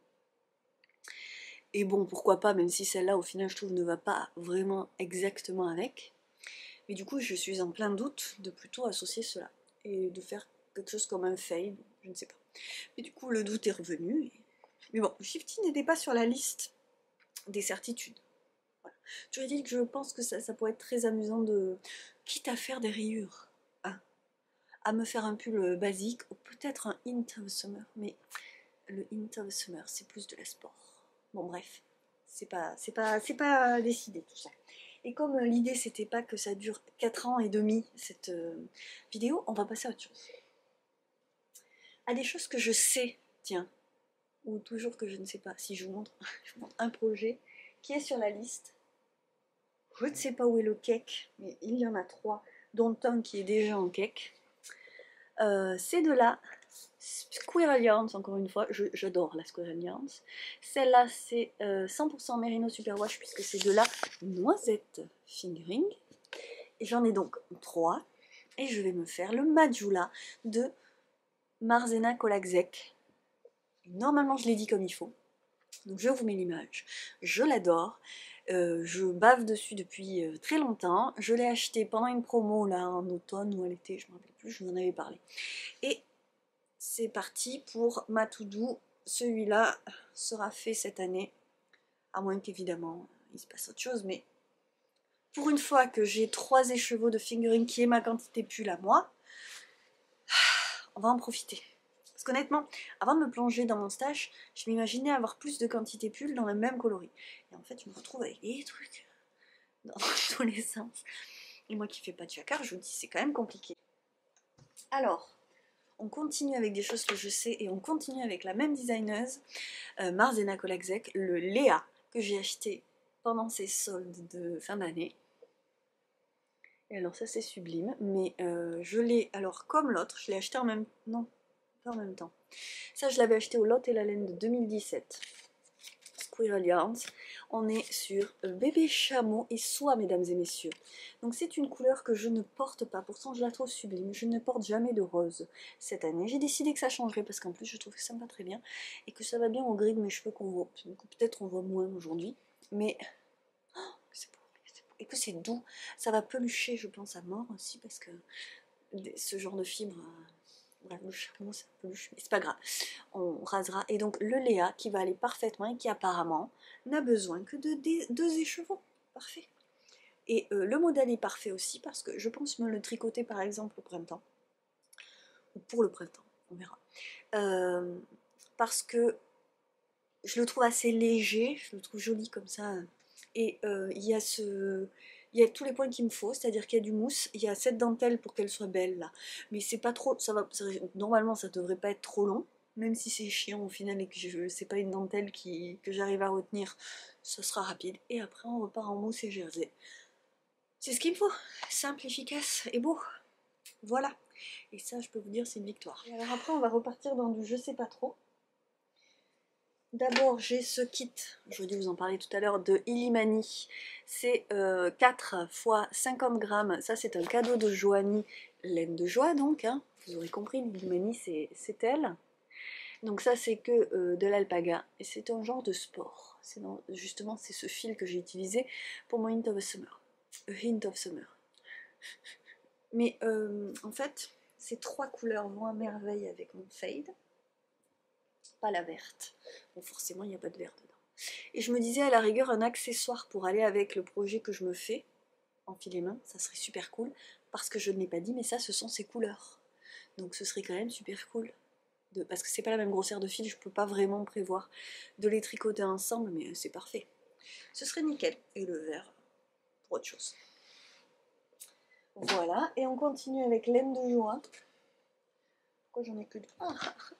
Et bon, pourquoi pas, même si celle-là au final je trouve ne va pas vraiment exactement avec. Mais du coup je suis en plein doute de plutôt associer cela. Et de faire quelque chose comme un fade, je ne sais pas. Mais du coup le doute est revenu. Et... Mais bon, le shifty n'était pas sur la liste des certitudes. Voilà. Je lui ai dit que je pense que ça, ça pourrait être très amusant de... Quitte à faire des rayures. À me faire un pull basique ou peut-être un hint of summer, mais le hint of summer c'est plus de la sport. Bon bref, c'est pas, c'est pas, c'est pas décidé tout ça. Et comme l'idée c'était pas que ça dure quatre ans et demi cette euh, vidéo, on va passer à autre chose. À des choses que je sais, tiens, ou toujours que je ne sais pas. Si je vous montre, je vous montre un projet qui est sur la liste. Je ne sais pas où est le cake, mais il y en a trois, dont un qui est déjà en cake. Euh, c'est de la Squirrel Yarns, encore une fois, j'adore la Squirrel Yarns. Celle-là, c'est euh, cent pour cent Merino Superwash, puisque c'est de la noisette fingering. Et j'en ai donc trois. Et je vais me faire le Majula de Marzena Kolakzek. Normalement, je l'ai dit comme il faut. Donc je vous mets l'image. Je l'adore. Euh, je bave dessus depuis euh, très longtemps. Je l'ai acheté pendant une promo là en automne ou à l'été, je ne me rappelle plus, je vous en avais parlé. Et c'est parti pour ma to-do. Celui-là sera fait cette année, à moins qu'évidemment il se passe autre chose, mais pour une fois que j'ai trois écheveaux de fingering qui est ma quantité pull à moi, on va en profiter. Parce qu'honnêtement, avant de me plonger dans mon stash, je m'imaginais avoir plus de quantité pull dans le même coloris. Et en fait, je me retrouve avec des trucs dans tous les sens. Et moi qui fais pas de jacquard, je vous dis, c'est quand même compliqué. Alors, on continue avec des choses que je sais et on continue avec la même designeuse, euh, Marzena Kolakzek, le Léa, que j'ai acheté pendant ses soldes de fin d'année. Et alors ça c'est sublime, mais euh, je l'ai, alors comme l'autre, je l'ai acheté en même... non, pas en même temps. Ça je l'avais acheté au Lot et la laine de deux mille dix-sept. Squirrel Yarns. On est sur bébé chameau et soie, mesdames et messieurs. Donc c'est une couleur que je ne porte pas, pourtant je la trouve sublime. Je ne porte jamais de rose cette année. J'ai décidé que ça changerait parce qu'en plus je trouve que ça me va très bien et que ça va bien au gris de mes cheveux qu'on voit. Peut-être on voit moins aujourd'hui, mais oh, c'est beau, c'est beau. Et que c'est doux. Ça va pelucher, je pense, à mort aussi parce que ce genre de fibre... Bref, le chameau ça peluche, mais c'est pas grave, on rasera. Et donc le Léa qui va aller parfaitement et qui apparemment n'a besoin que de deux écheveaux. Parfait. Et euh, le modèle est parfait aussi parce que je pense me le tricoter par exemple au printemps. Ou pour le printemps, on verra. Euh, parce que je le trouve assez léger, je le trouve joli comme ça. Et euh, il y a ce... Il y a tous les points qu'il me faut, c'est-à-dire qu'il y a du mousse, il y a cette dentelle pour qu'elle soit belle là. Mais c'est pas trop, ça va, ça, normalement ça devrait pas être trop long, même si c'est chiant au final et que je c'est pas une dentelle qui, que j'arrive à retenir, ça sera rapide. Et après on repart en mousse et jersey. C'est ce qu'il me faut, simple, efficace et beau. Voilà. Et ça je peux vous dire c'est une victoire. Et alors après on va repartir dans du je sais pas trop. D'abord, j'ai ce kit, je dû vous en parler tout à l'heure, de Illimani. C'est euh, quatre fois cinquante grammes. Ça, c'est un cadeau de Joanie, laine de joie donc. Hein. Vous aurez compris, Illimani, c'est elle. Donc ça, c'est que euh, de l'alpaga. Et c'est un genre de sport. Dans, justement, c'est ce fil que j'ai utilisé pour mon Hint of Summer. A Hint of Summer. Mais euh, en fait, ces trois couleurs vont à merveille avec mon fade. Pas la verte. Bon, forcément, il n'y a pas de vert dedans. Et je me disais, à la rigueur, un accessoire pour aller avec le projet que je me fais, en filet main, ça serait super cool, parce que je ne l'ai pas dit, mais ça, ce sont ces couleurs. Donc ce serait quand même super cool. De, parce que c'est pas la même grosseur de fil, je peux pas vraiment prévoir de les tricoter ensemble, mais c'est parfait. Ce serait nickel. Et le vert, pour autre chose. Voilà, et on continue avec laine de joie. Pourquoi j'en ai que deux? Ah.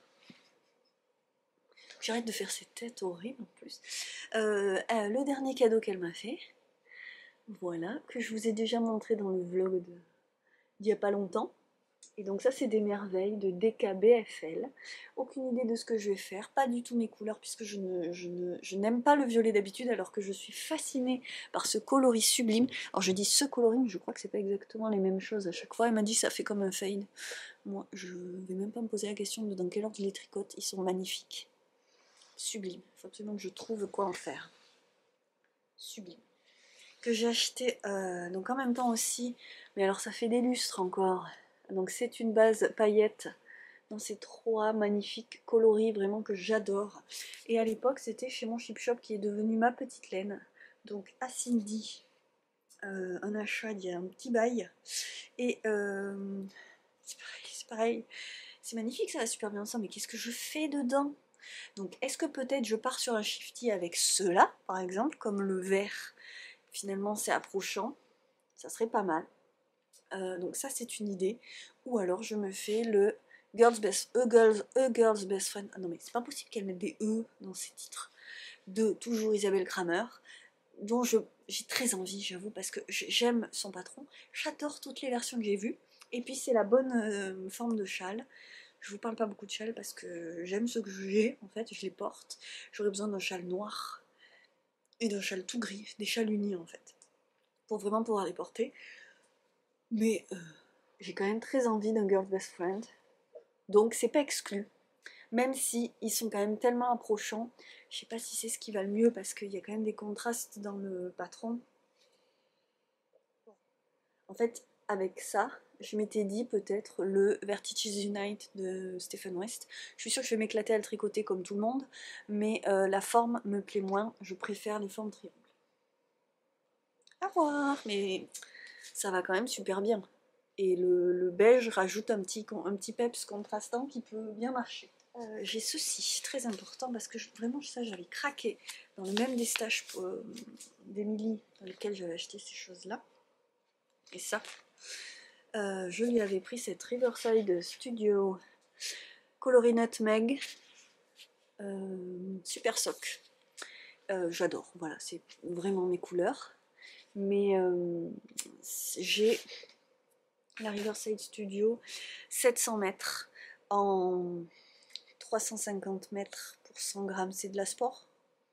J'arrête de faire ces têtes horribles en plus. Euh, euh, le dernier cadeau qu'elle m'a fait, voilà, que je vous ai déjà montré dans le vlog d'il n'y a pas longtemps. Et donc ça c'est des merveilles de D K B F L. Aucune idée de ce que je vais faire, pas du tout mes couleurs puisque je ne, je ne, je n'aime pas le violet d'habitude alors que je suis fascinée par ce coloris sublime. Alors je dis ce coloris mais je crois que c'est pas exactement les mêmes choses à chaque fois. Elle m'a dit ça fait comme un fade. Moi je vais même pas me poser la question de dans quel ordre je les tricote, ils sont magnifiques. Sublime, il faut absolument que je trouve quoi en faire. Sublime. Que j'ai acheté euh, donc en même temps aussi, mais alors ça fait des lustres encore. Donc c'est une base paillette dans ces trois magnifiques coloris vraiment que j'adore. Et à l'époque c'était chez mon Chip Shop qui est devenu ma petite laine. Donc à Cindy, euh, un achat il y a un petit bail. Et euh, c'est pareil, c'est pareil. C'est magnifique, ça va super bien ensemble, mais qu'est-ce que je fais dedans? Donc est-ce que peut-être je pars sur un shifty avec ceux-là, par exemple, comme le vert, finalement c'est approchant, ça serait pas mal. Euh, donc ça c'est une idée. Ou alors je me fais le Girl's Best, a girl's, a girl's Best Friend. Ah non mais c'est pas possible qu'elle mette des E dans ses titres. De toujours Isabelle Kramer, dont j'ai très envie, j'avoue, parce que j'aime son patron. J'adore toutes les versions que j'ai vues. Et puis c'est la bonne euh, forme de châle. Je vous parle pas beaucoup de châle parce que j'aime ce que j'ai, en fait, je les porte. J'aurais besoin d'un châle noir et d'un châle tout gris, des châles unis en fait, pour vraiment pouvoir les porter. Mais euh, j'ai quand même très envie d'un Girl's Best Friend, donc c'est pas exclu. Même si ils sont quand même tellement approchants, je sais pas si c'est ce qui va le mieux parce qu'il y a quand même des contrastes dans le patron. En fait, avec ça, je m'étais dit peut-être le Vertices Unite de Stephen West. Je suis sûre que je vais m'éclater à le tricoter comme tout le monde, mais euh, la forme me plaît moins, je préfère les formes triangles. À voir, mais ça va quand même super bien. Et le, le beige rajoute un petit, un petit peps contrastant qui peut bien marcher. Euh, J'ai ceci, très important, parce que je, vraiment ça j'avais craqué dans le même des stages euh, d'Emily dans lequel j'avais acheté ces choses-là. Et ça, euh, je lui avais pris cette Riverside Studio Coloris Nutmeg euh, Super Sock. Euh, J'adore, voilà, c'est vraiment mes couleurs. Mais euh, j'ai la Riverside Studio sept cents mètres en trois cent cinquante mètres pour cent grammes, c'est de la sport.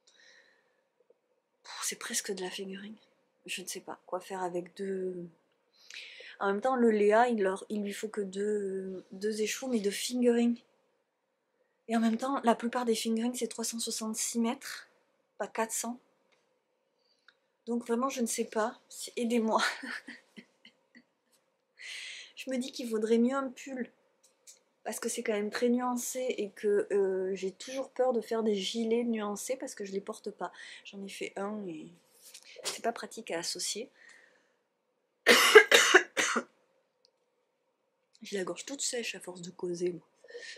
C'est presque de la fingering. Je ne sais pas quoi faire avec deux. En même temps, le Léa, il, leur, il lui faut que deux, deux échos, mais de fingering. Et en même temps, la plupart des fingerings, c'est trois cent soixante-six mètres, pas quatre cents. Donc vraiment, je ne sais pas. Aidez-moi. Je me dis qu'il vaudrait mieux un pull, parce que c'est quand même très nuancé et que euh, j'ai toujours peur de faire des gilets nuancés parce que je les porte pas. J'en ai fait un et c'est pas pratique à associer. J'ai la gorge toute sèche à force de causer. Moi.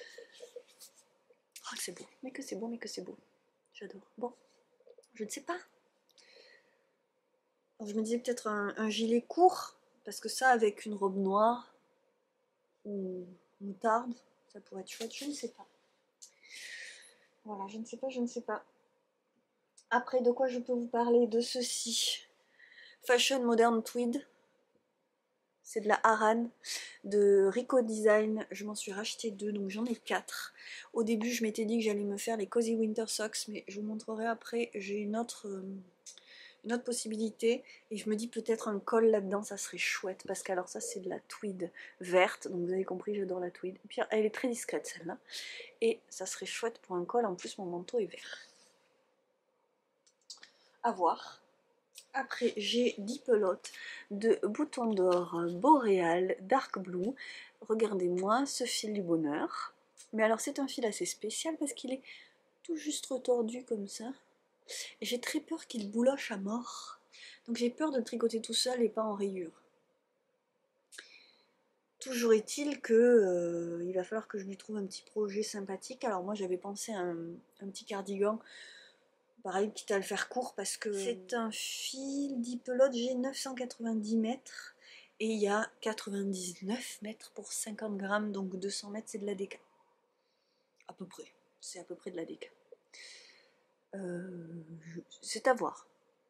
Oh, c'est beau, mais que c'est beau, mais que c'est beau. J'adore. Bon, je ne sais pas. Alors, je me disais peut-être un, un gilet court, parce que ça, avec une robe noire ou moutarde, ça pourrait être chouette, je ne sais pas. Voilà, je ne sais pas, je ne sais pas. Après, de quoi je peux vous parler? De ceci. Fashion Modern Tweed. C'est de la Aran de Rico Design. Je m'en suis racheté deux, donc j'en ai quatre. Au début, je m'étais dit que j'allais me faire les Cozy Winter Socks, mais je vous montrerai après. J'ai une autre, euh, une autre possibilité. Et je me dis peut-être un col là-dedans, ça serait chouette. Parce que alors ça, c'est de la tweed verte. Donc vous avez compris, j'adore la tweed. Et puis elle est très discrète celle-là. Et ça serait chouette pour un col. En plus, mon manteau est vert. À voir. Après, j'ai dix pelotes de boutons d'or boréal dark blue. Regardez-moi ce fil du bonheur. Mais alors, c'est un fil assez spécial parce qu'il est tout juste retordu comme ça. Et j'ai très peur qu'il bouloche à mort. Donc j'ai peur de le tricoter tout seul et pas en rayure. Toujours est-il que euh, il va falloir que je lui trouve un petit projet sympathique. Alors moi, j'avais pensé à un, un petit cardigan. Pareil, quitte à le faire court parce que c'est un fil d'Hipelote G neuf cent quatre-vingt-dix mètres et il y a quatre-vingt-dix-neuf mètres pour cinquante grammes, donc deux cents mètres c'est de la D K. À peu près, c'est à peu près de la D K. Euh, c'est à voir.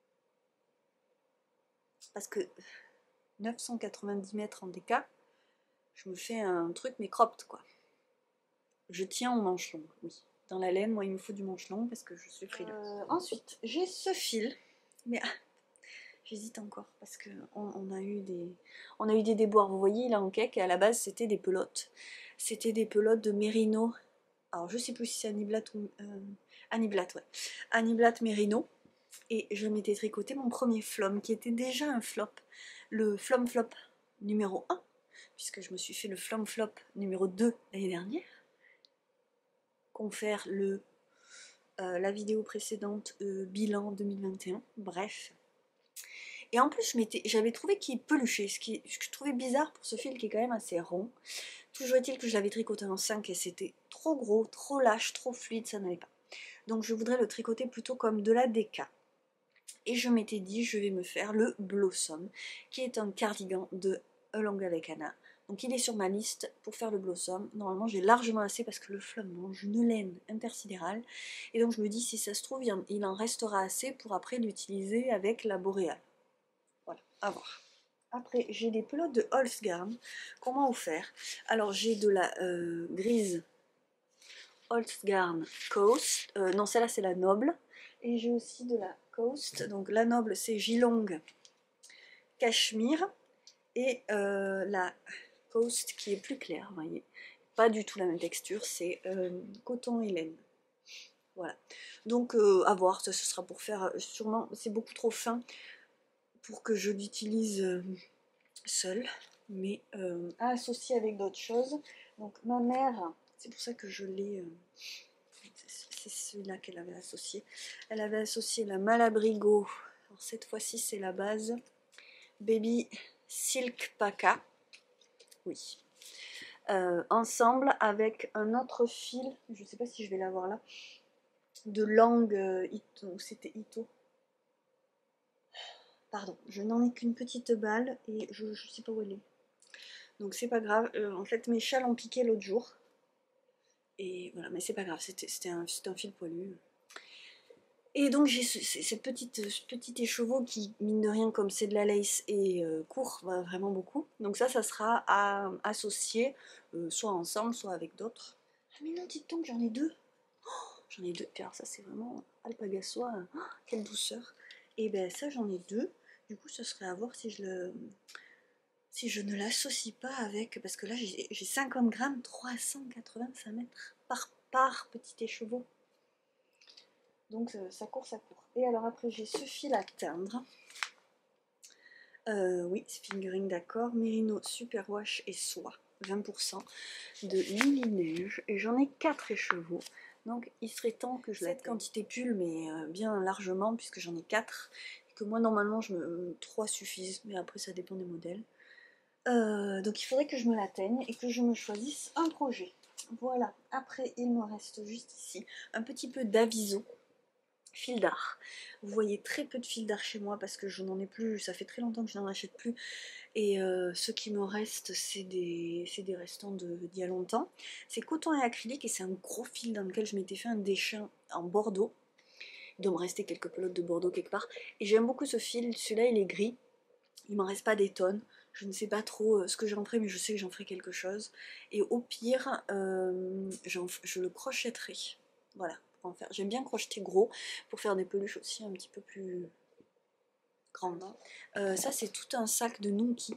Parce que neuf cent quatre-vingt-dix mètres en D K, je me fais un truc mais cropped quoi. Je tiens au manche long, oui. Dans la laine, moi il me faut du manche long parce que je suis frileuse. Euh, ensuite, j'ai ce fil, mais ah, j'hésite encore parce que on, on a eu des, on a eu des déboires. Vous voyez, il est en cake et à la base c'était des pelotes. C'était des pelotes de Merino. Alors je sais plus si c'est Aniblat ou euh, Aniblat, ouais. Aniblat Merino. Et je m'étais tricoté mon premier flom qui était déjà un flop, le flom flop numéro un, puisque je me suis fait le flom flop numéro deux l'année dernière. Confère le euh, la vidéo précédente euh, bilan deux mille vingt et un, bref. Et en plus j'avais trouvé qu'il peluchait, ce, qui, ce que je trouvais bizarre pour ce fil qui est quand même assez rond. Toujours est-il que je l'avais tricoté en cinq et c'était trop gros, trop lâche, trop fluide, ça n'allait pas. Donc je voudrais le tricoter plutôt comme de la D K. Et je m'étais dit je vais me faire le Blossom, qui est un cardigan de Along avec Anna. Donc il est sur ma liste pour faire le Blossom. Normalement j'ai largement assez parce que le flum mange une laine intersidérale. Et donc je me dis si ça se trouve il en restera assez pour après l'utiliser avec la boréale. Voilà, à voir. Après j'ai des pelotes de Holzgarn. Comment vous faire? Alors j'ai de la euh, grise Holzgarn Coast. Euh, non celle-là c'est la noble. Et j'ai aussi de la Coast. Donc la noble c'est Geelong Cachemire. Et euh, la Coast qui est plus claire, vous voyez. Pas du tout la même texture, c'est euh, coton et laine. Voilà. Donc euh, à voir, ça ce sera pour faire, euh, sûrement, c'est beaucoup trop fin pour que je l'utilise euh, seule, mais euh, à associer avec d'autres choses. Donc ma mère, c'est pour ça que je l'ai, euh, c'est celui-là qu'elle avait associé. Elle avait associé la Malabrigo, alors cette fois-ci c'est la base, Baby Silk Paca, oui. Euh, ensemble avec un autre fil, je ne sais pas si je vais l'avoir là, de langue euh, Ito, c'était Ito. Pardon, je n'en ai qu'une petite balle et je ne sais pas où elle est. Donc c'est pas grave, euh, en fait mes châles ont piqué l'autre jour. Et voilà, mais c'est pas grave, c'était un, un fil poilu. Et donc j'ai ce, cette petite, ce petit écheveau qui, mine de rien, comme c'est de la lace et euh, court, va vraiment beaucoup. Donc ça, ça sera à associer, euh, soit ensemble, soit avec d'autres. Ah mais non, dites donc, j'en ai deux. Oh, j'en ai deux. Puis alors ça, c'est vraiment alpaga soie. Oh, quelle douceur. Et ben ça, j'en ai deux. Du coup, ce serait à voir si je le... si je ne l'associe pas avec... Parce que là, j'ai cinquante grammes, trois cent quatre-vingt-cinq mètres par, par petit écheveau. Donc euh, ça court, ça court. Et alors après j'ai ce fil à teindre. Euh, oui, fingering d'accord. Merino Superwash et soie. vingt pour cent de Lily Neige. Et j'en ai quatre écheveaux. Donc il serait temps que je cette quantité pull, mais euh, bien largement, puisque j'en ai quatre. Et que moi normalement je me trois suffisent, mais après ça dépend des modèles. Euh, donc il faudrait que je me l'atteigne et que je me choisisse un projet. Voilà, après il me reste juste ici un petit peu d'aviso, fil d'art. Vous voyez très peu de fil d'art chez moi parce que je n'en ai plus, ça fait très longtemps que je n'en achète plus. Et euh, ce qui me reste, c'est des, des restants d'il y a longtemps. C'est coton et acrylique et c'est un gros fil dans lequel je m'étais fait un dessin en bordeaux. Il doit me rester quelques pelotes de bordeaux quelque part. Et j'aime beaucoup ce fil, celui-là il est gris. Il m'en reste pas des tonnes. Je ne sais pas trop ce que j'en ferai, mais je sais que j'en ferai quelque chose. Et au pire, euh, je le crochetterai. Voilà, pour en faire. J'aime bien crocheter gros pour faire des peluches aussi un petit peu plus grandes. Euh, ça, c'est tout un sac de Nunki.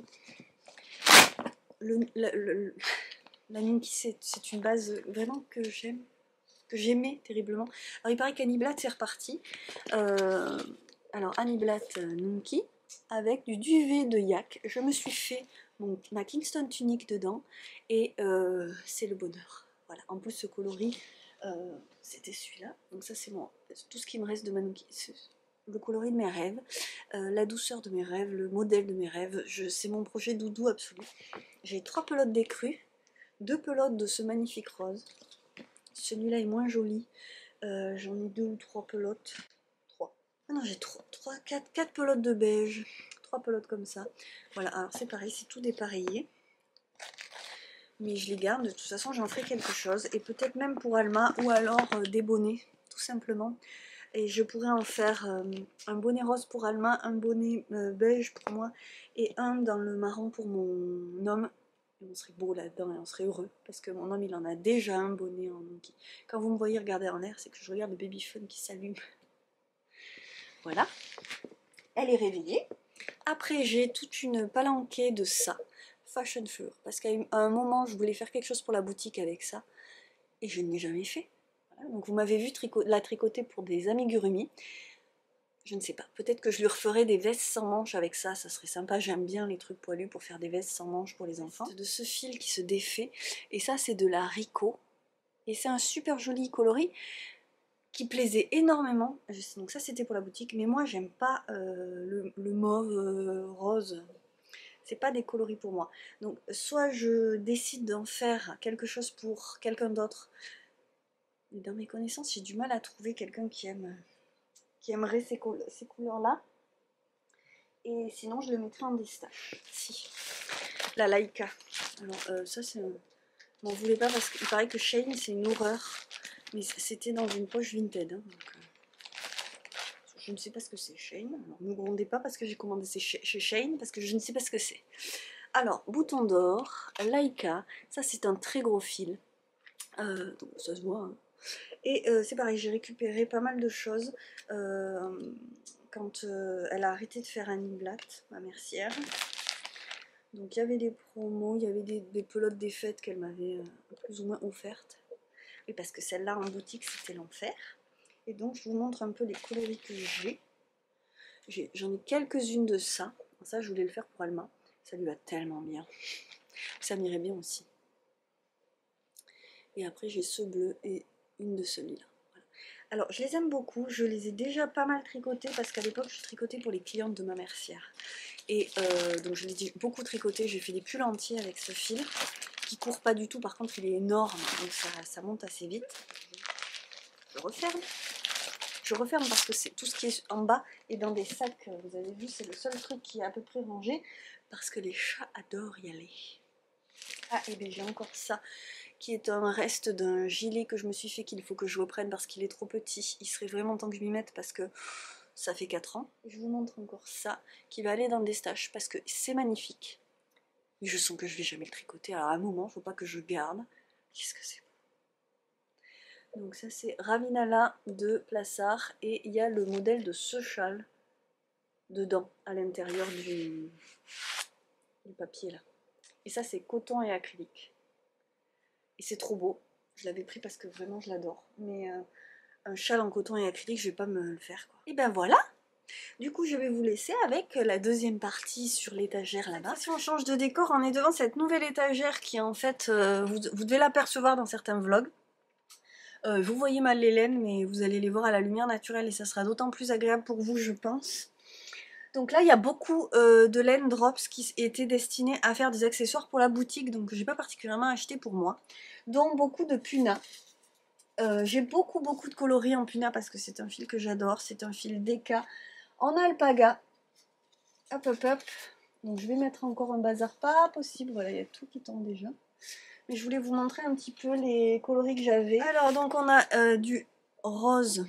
Le, le, le, la Nunki, c'est une base vraiment que j'aime, que j'aimais terriblement. Alors, il paraît qu'Annie Blatt, c'est reparti. Euh, alors, Annie Blatt Nunki, avec du duvet de yak. Je me suis fait mon, ma Kingston tunique dedans et euh, c'est le bonheur. Voilà. En plus ce coloris, euh, c'était celui-là. Donc ça c'est bon, tout ce qui me reste de ma Nunki. Le coloris de mes rêves, euh, la douceur de mes rêves, le modèle de mes rêves. C'est mon projet doudou absolu. J'ai trois pelotes d'écrue, deux pelotes de ce magnifique rose. Celui-là est moins joli. Euh, J'en ai deux ou trois pelotes. Ah non, j'ai trois, quatre, quatre pelotes de beige, trois pelotes comme ça. Voilà, alors c'est pareil, c'est tout dépareillé. Mais je les garde, de toute façon j'en ferai quelque chose. Et peut-être même pour Alma, ou alors euh, des bonnets, tout simplement. Et je pourrais en faire euh, un bonnet rose pour Alma, un bonnet euh, beige pour moi, et un dans le marron pour mon homme. Et on serait beau là-dedans et on serait heureux, parce que mon homme il en a déjà un bonnet en Nunki. Quand vous me voyez regarder en l'air, c'est que je regarde le babyphone qui s'allume. Voilà, elle est réveillée. Après j'ai toute une palanquée de ça, Fashion Fur, parce qu'à un moment je voulais faire quelque chose pour la boutique avec ça, et je ne l'ai jamais fait. Voilà. Donc vous m'avez vu trico la tricoter pour des amigurumis. Je ne sais pas, peut-être que je lui referai des vestes sans manches avec ça, ça serait sympa, j'aime bien les trucs poilus pour faire des vestes sans manches pour les enfants. De ce fil qui se défait, et ça c'est de la Rico, et c'est un super joli coloris, qui plaisait énormément. Donc ça c'était pour la boutique, mais moi j'aime pas euh, le, le mauve euh, rose, c'est pas des coloris pour moi. Donc soit je décide d'en faire quelque chose pour quelqu'un d'autre, mais dans mes connaissances j'ai du mal à trouver quelqu'un qui aime qui aimerait ces, co ces couleurs là, et sinon je le mettrai en destache. Si, la Laika, alors euh, ça c'est, m'en voulez pas parce qu'il paraît que Shane c'est une horreur, mais c'était dans une poche Vinted, hein, donc, euh, je ne sais pas ce que c'est Shane. Alors ne me grondez pas parce que j'ai commandé chez Shane, parce que je ne sais pas ce que c'est. Alors, bouton d'or, Laika, ça c'est un très gros fil. Euh, donc ça se voit. Hein. Et euh, c'est pareil, j'ai récupéré pas mal de choses euh, quand euh, elle a arrêté de faire Annie Blatt, ma mercière. Donc il y avait des promos, il y avait des, des pelotes des fêtes qu'elle m'avait euh, plus ou moins offertes. Et parce que celle-là en boutique c'était l'enfer. Et donc je vous montre un peu les coloris que j'ai. J'en ai, ai quelques-unes de ça. Ça je voulais le faire pour Alma. Ça lui va tellement bien. Ça m'irait bien aussi. Et après j'ai ce bleu et une de celui-là. Voilà. Alors je les aime beaucoup. Je les ai déjà pas mal tricotés parce qu'à l'époque je tricotais pour les clientes de ma mercière. Et euh, donc je les ai beaucoup tricotés. J'ai fait des pulls entiers avec ce fil qui court pas du tout. Par contre il est énorme. Donc ça, ça monte assez vite. Je referme. Je referme parce que c'est tout ce qui est en bas et dans des sacs, vous avez vu, c'est le seul truc qui est à peu près rangé parce que les chats adorent y aller. Ah, et bien j'ai encore ça qui est un reste d'un gilet que je me suis fait qu'il faut que je reprenne parce qu'il est trop petit. Il serait vraiment temps que je m'y mette parce que ça fait quatre ans. Je vous montre encore ça qui va aller dans le destache parce que c'est magnifique. Mais je sens que je vais jamais le tricoter. Alors à un moment, il ne faut pas que je garde. Qu'est-ce que c'est? Donc ça c'est Ravinala de Plassard et il y a le modèle de ce châle dedans, à l'intérieur du, du papier là. Et ça c'est coton et acrylique. Et c'est trop beau. Je l'avais pris parce que vraiment je l'adore. Mais euh, un châle en coton et acrylique, je vais pas me le faire quoi. Et ben voilà. Du coup je vais vous laisser avec la deuxième partie sur l'étagère là-bas. Si on change de décor, on est devant cette nouvelle étagère qui en fait, euh, vous, vous devez l'apercevoir dans certains vlogs. Euh, vous voyez mal les laines, mais vous allez les voir à la lumière naturelle et ça sera d'autant plus agréable pour vous, je pense. Donc là il y a beaucoup euh, de laine drops qui étaient destinés à faire des accessoires pour la boutique, donc j'ai pas particulièrement acheté pour moi, dont beaucoup de Puna. Euh, j'ai beaucoup beaucoup de coloris en Puna parce que c'est un fil que j'adore, c'est un fil Deka en alpaga. Hop hop hop. Donc je vais mettre encore un bazar pas possible, voilà il y a tout qui tombe déjà. Mais je voulais vous montrer un petit peu les coloris que j'avais. Alors donc on a euh, du rose.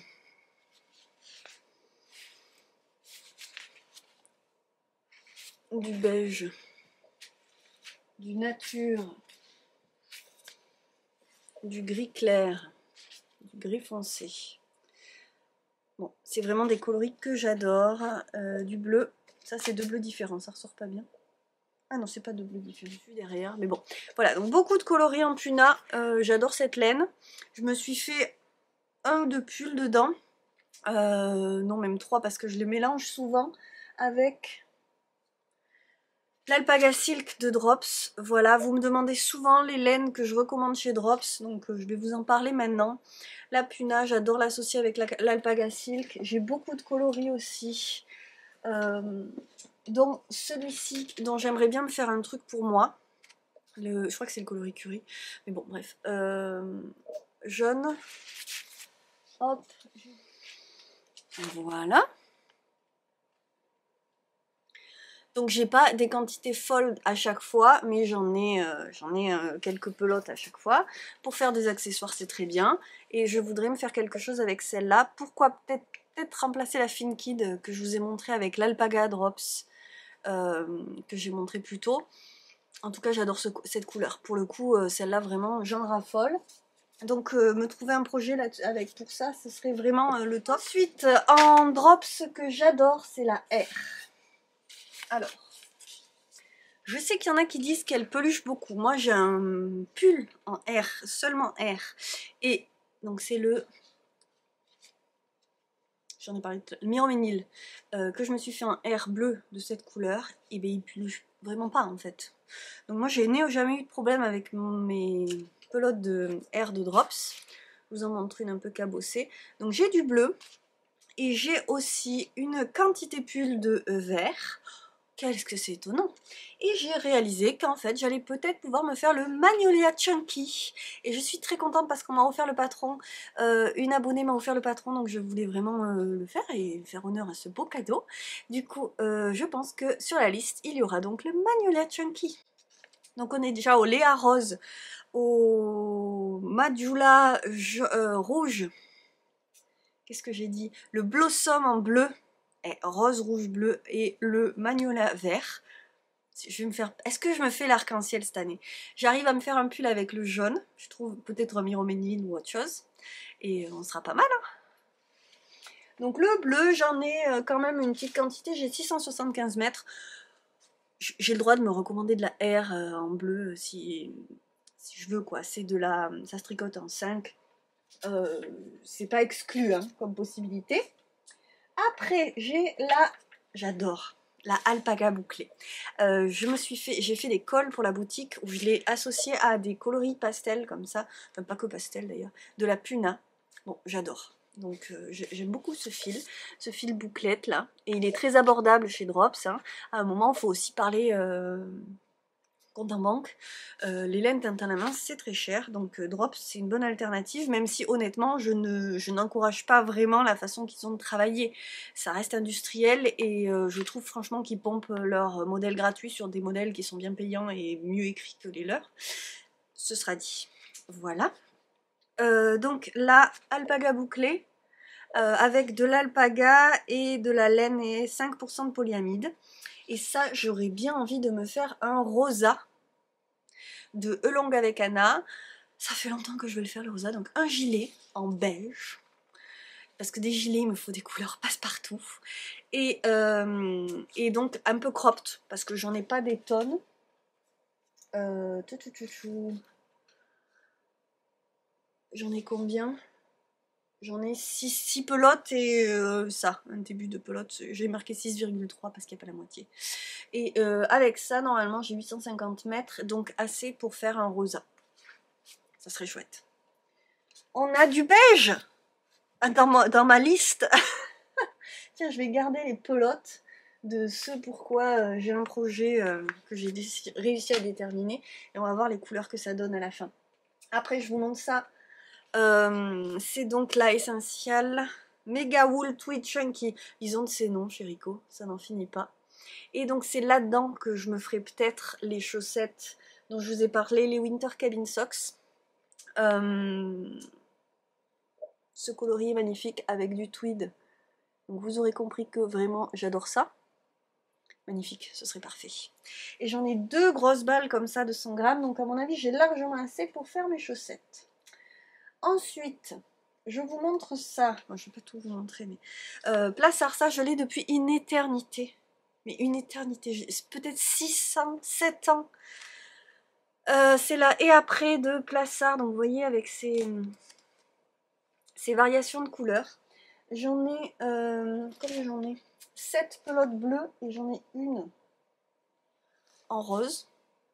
Du beige. Du nature. Du gris clair. Du gris foncé. Bon, c'est vraiment des coloris que j'adore. Euh, du bleu. Ça c'est deux bleus différents, ça ressort pas bien. Ah non, c'est pas de bleu différent, je suis derrière. Mais bon, voilà, donc beaucoup de coloris en Puna. Euh, j'adore cette laine. Je me suis fait un ou deux pulls dedans. Euh, non, même trois parce que je les mélange souvent avec l'alpaga silk de Drops. Voilà, vous me demandez souvent les laines que je recommande chez Drops, donc euh, je vais vous en parler maintenant. La Puna, j'adore l'associer avec l'alpaga silk. J'ai beaucoup de coloris aussi. Euh, dont celui-ci, dont j'aimerais bien me faire un truc pour moi. Le, je crois que c'est le coloris curry. Mais bon, bref. Euh, jaune. Hop. Voilà. Donc j'ai pas des quantités folles à chaque fois, mais j'en ai, euh, j'en ai euh, quelques pelotes à chaque fois. Pour faire des accessoires, c'est très bien. Et je voudrais me faire quelque chose avec celle-là. Pourquoi peut-être peut-être remplacer la Fin Kid que je vous ai montré avec l'Alpaga Drops euh, que j'ai montré plus tôt. En tout cas, j'adore ce, cette couleur. Pour le coup, euh, celle-là, vraiment, j'en raffole. Donc, euh, me trouver un projet là avec pour ça, ce serait vraiment euh, le top. Ensuite, euh, en drops, ce que j'adore, c'est la R. Alors, je sais qu'il y en a qui disent qu'elle peluche beaucoup. Moi, j'ai un pull en R, seulement R. Et donc, c'est le... J'en ai parlé, le Miroménil, euh, que je me suis fait en R bleu de cette couleur. Et bien, il peluche vraiment pas, en fait. Donc, moi, j'ai jamais eu de problème avec mes pelotes de R de Drops. Je vous en montre une un peu cabossée. Donc, j'ai du bleu. Et j'ai aussi une quantité pull de vert. Qu'est-ce que c'est étonnant. Et j'ai réalisé qu'en fait, j'allais peut-être pouvoir me faire le Magnolia Chunky. Et je suis très contente parce qu'on m'a offert le patron. Euh, une abonnée m'a offert le patron, donc je voulais vraiment euh, le faire et faire honneur à ce beau cadeau. Du coup, euh, je pense que sur la liste, il y aura donc le Magnolia Chunky. Donc on est déjà au Léa Rose, au Majula euh, Rouge. Qu'est-ce que j'ai dit? Le Blossom en bleu. Rose, rouge, bleu et le Magnolia vert. Je vais me faire... Est-ce que je me fais l'arc-en-ciel cette année? J'arrive à me faire un pull avec le jaune. Je trouve peut-être un Miroménil ou autre chose. Et on sera pas mal. Hein, donc le bleu, j'en ai quand même une petite quantité. J'ai six cent soixante-quinze mètres. J'ai le droit de me recommander de la R en bleu si, si je veux, quoi. C'est de la... Ça se tricote en cinq. Euh, c'est pas exclu hein, comme possibilité. Après, j'ai la... J'adore la alpaga bouclée. Euh, je me suis fait... J'ai fait des cols pour la boutique où je l'ai associé à des coloris pastels comme ça. Enfin, pas que pastel d'ailleurs. De la Puna. Bon, j'adore. Donc, euh, j'aime beaucoup ce fil. Ce fil bouclette là. Et il est très abordable chez Drops. Hein. À un moment, il faut aussi parler... Euh... compte en banque. Euh, les laines teinte à la main, c'est très cher, donc euh, Drops, c'est une bonne alternative, même si honnêtement, je ne, je n'encourage pas vraiment la façon qu'ils ont de travailler. Ça reste industriel et euh, je trouve franchement qu'ils pompent leurs modèles gratuits sur des modèles qui sont bien payants et mieux écrits que les leurs. Ce sera dit. Voilà. Euh, donc la alpaga bouclée, euh, avec de l'alpaga et de la laine et cinq pour cent de polyamide. Et ça, j'aurais bien envie de me faire un rosa de Elong avec Anna. Ça fait longtemps que je veux le faire, le rosa. Donc un gilet en beige. Parce que des gilets, il me faut des couleurs passe-partout. Et, euh, et donc un peu cropped. Parce que j'en ai pas des tonnes. Euh, j'en ai combien? J'en ai six pelotes et euh, ça, un début de pelote. J'ai marqué six virgule trois parce qu'il n'y a pas la moitié. Et euh, avec ça, normalement, j'ai huit cent cinquante mètres, donc assez pour faire un rosa. Ça serait chouette. On a du beige dans ma, dans ma liste. Tiens, je vais garder les pelotes de ce pourquoi euh, j'ai un projet euh, que j'ai réussi à déterminer. Et on va voir les couleurs que ça donne à la fin. Après, je vous montre ça. Euh, c'est donc la Essential Mega Wool Tweed Chunky. Ils ont de ces noms chez Rico, ça n'en finit pas. Et donc c'est là-dedans que je me ferai peut-être les chaussettes dont je vous ai parlé, les Winter Cabin Socks. Euh, ce coloris est magnifique avec du tweed. Donc vous aurez compris que vraiment j'adore ça. Magnifique, ce serait parfait. Et j'en ai deux grosses balles comme ça de cent grammes, donc à mon avis j'ai largement assez pour faire mes chaussettes. Ensuite, je vous montre ça. Moi, je ne vais pas tout vous montrer, mais euh, Plassard, ça je l'ai depuis une éternité. Mais une éternité, peut-être six ans, sept ans. Euh, c'est là et après de Plassard, donc vous voyez avec ces, ces variations de couleurs. J'en ai, euh, combien j'en ai sept pelotes bleues et j'en ai une en rose.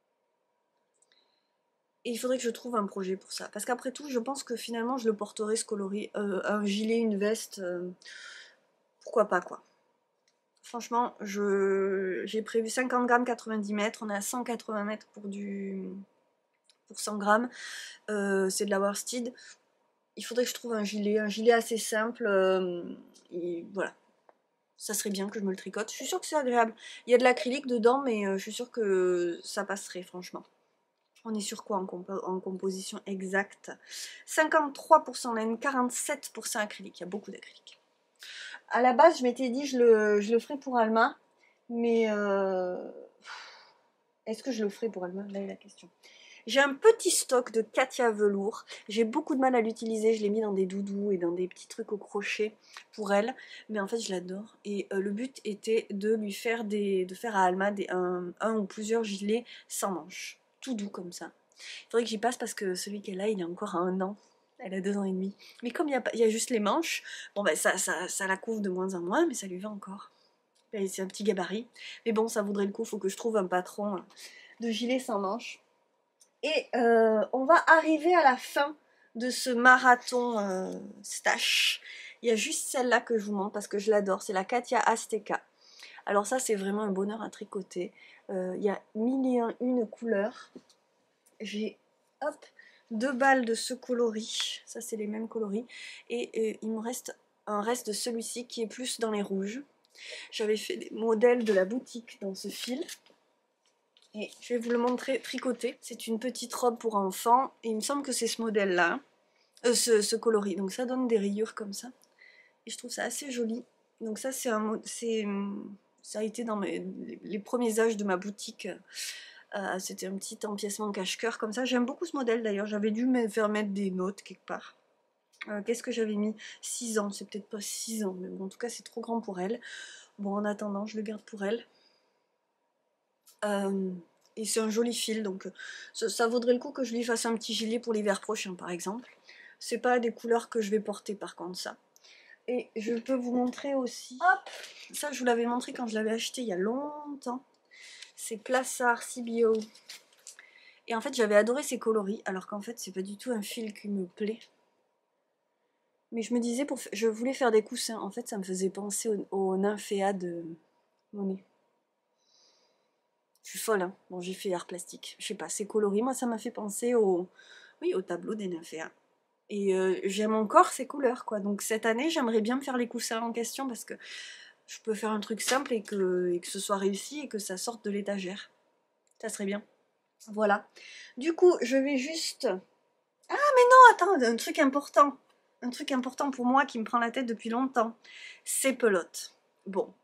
Et il faudrait que je trouve un projet pour ça. Parce qu'après tout, je pense que finalement, je le porterai ce coloris. Euh, un gilet, une veste, euh, pourquoi pas quoi. Franchement, j'ai prévu cinquante grammes, quatre-vingt-dix mètres. On est à cent quatre-vingts mètres pour, du, pour cent grammes. Euh, c'est de la worsted. Il faudrait que je trouve un gilet, un gilet assez simple. Euh, et voilà. Ça serait bien que je me le tricote. Je suis sûre que c'est agréable. Il y a de l'acrylique dedans, mais euh, je suis sûre que ça passerait, franchement. On est sur quoi en, compo en composition exacte? cinquante-trois pour cent laine, quarante-sept pour cent acrylique. Il y a beaucoup d'acrylique. À la base, je m'étais dit je le, je le ferai pour Alma, mais euh, est-ce que je le ferai pour Alma? Là est la question. J'ai un petit stock de Katia velours. J'ai beaucoup de mal à l'utiliser. Je l'ai mis dans des doudous et dans des petits trucs au crochet pour elle. Mais en fait, je l'adore. Et euh, le but était de lui faire des, de faire à Alma des, un, un ou plusieurs gilets sans manches. Tout doux comme ça. Il faudrait que j'y passe parce que celui qu'elle a, il a encore un an. Elle a deux ans et demi. Mais comme il y a, il y a juste les manches, bon ben ça, ça, ça la couvre de moins en moins, mais ça lui va encore. C'est un petit gabarit. Mais bon, ça vaudrait le coup. Il faut que je trouve un patron de gilet sans manches. Et euh, on va arriver à la fin de ce marathon euh, stash. Il y a juste celle-là que je vous montre parce que je l'adore. C'est la Katia Azteca. Alors ça, c'est vraiment un bonheur à tricoter. Euh, il y a mille et un une couleurs. J'ai, hop, deux balles de ce coloris. Ça, c'est les mêmes coloris. Et, et il me reste un reste de celui-ci qui est plus dans les rouges. J'avais fait des modèles de la boutique dans ce fil. Et je vais vous le montrer tricoté. C'est une petite robe pour enfants. Et il me semble que c'est ce modèle-là. Euh, ce, ce coloris. Donc ça donne des rayures comme ça. Et je trouve ça assez joli. Donc ça, c'est un c'est ça a été dans mes, les premiers âges de ma boutique. Euh, C'était un petit empiècement cache-cœur comme ça. J'aime beaucoup ce modèle d'ailleurs. J'avais dû me faire mettre des notes quelque part. Euh, Qu'est-ce que j'avais mis? six ans. C'est peut-être pas six ans. Mais bon, en tout cas, c'est trop grand pour elle. Bon, en attendant, je le garde pour elle. Euh, et c'est un joli fil, donc ça, ça vaudrait le coup que je lui fasse un petit gilet pour l'hiver prochain, par exemple. C'est pas des couleurs que je vais porter, par contre, ça. Et je peux vous montrer aussi... Hop, ça, je vous l'avais montré quand je l'avais acheté il y a longtemps. C'est Plassard C B O. Et en fait, j'avais adoré ces coloris, alors qu'en fait, c'est pas du tout un fil qui me plaît. Mais je me disais, pour... je voulais faire des coussins. En fait, ça me faisait penser au, au Nymphéa de Monet. Je suis folle, hein. Bon, j'ai fait art plastique. Je sais pas, c'est coloré. Moi, ça m'a fait penser au, oui, au tableau des nymphéas. Et euh, j'aime encore ces couleurs, quoi. Donc cette année, j'aimerais bien me faire les coussins en question parce que je peux faire un truc simple et que, et que ce soit réussi et que ça sorte de l'étagère. Ça serait bien. Voilà. Du coup, je vais juste... Ah, mais non, attends, un truc important. Un truc important pour moi qui me prend la tête depuis longtemps. Ces pelotes. Bon.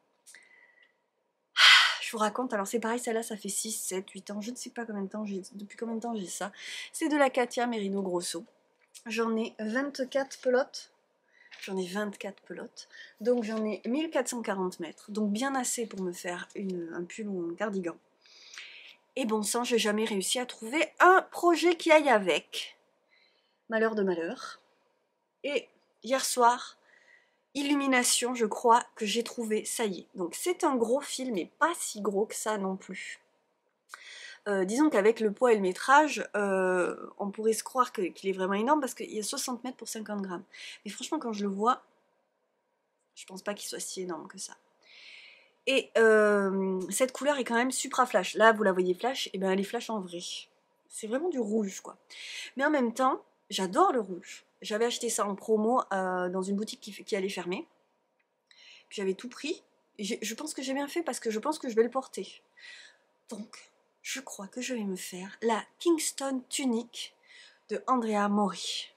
Je vous raconte, alors c'est pareil, celle-là ça fait six, sept, huit ans, je ne sais pas combien de temps j'ai, depuis combien de temps j'ai ça. C'est de la Katia Merino Grosso. J'en ai vingt-quatre pelotes. J'en ai vingt-quatre pelotes. Donc j'en ai mille quatre cent quarante mètres. Donc bien assez pour me faire une, un pull ou un cardigan. Et bon sang, j'ai jamais réussi à trouver un projet qui aille avec. Malheur de malheur. Et hier soir... Illumination, je crois que j'ai trouvé, ça y est. Donc c'est un gros fil, mais pas si gros que ça non plus. Euh, disons qu'avec le poids et le métrage, euh, on pourrait se croire qu'il est vraiment énorme parce qu'il y a soixante mètres pour cinquante grammes. Mais franchement, quand je le vois, je pense pas qu'il soit si énorme que ça. Et euh, cette couleur est quand même supra flash. Là, vous la voyez flash, et bien elle est flash en vrai. C'est vraiment du rouge, quoi. Mais en même temps, j'adore le rouge. J'avais acheté ça en promo euh, dans une boutique qui, qui allait fermer. J'avais tout pris. Je pense que j'ai bien fait parce que je pense que je vais le porter. Donc, je crois que je vais me faire la Kingston Tunic de Andrea Mori.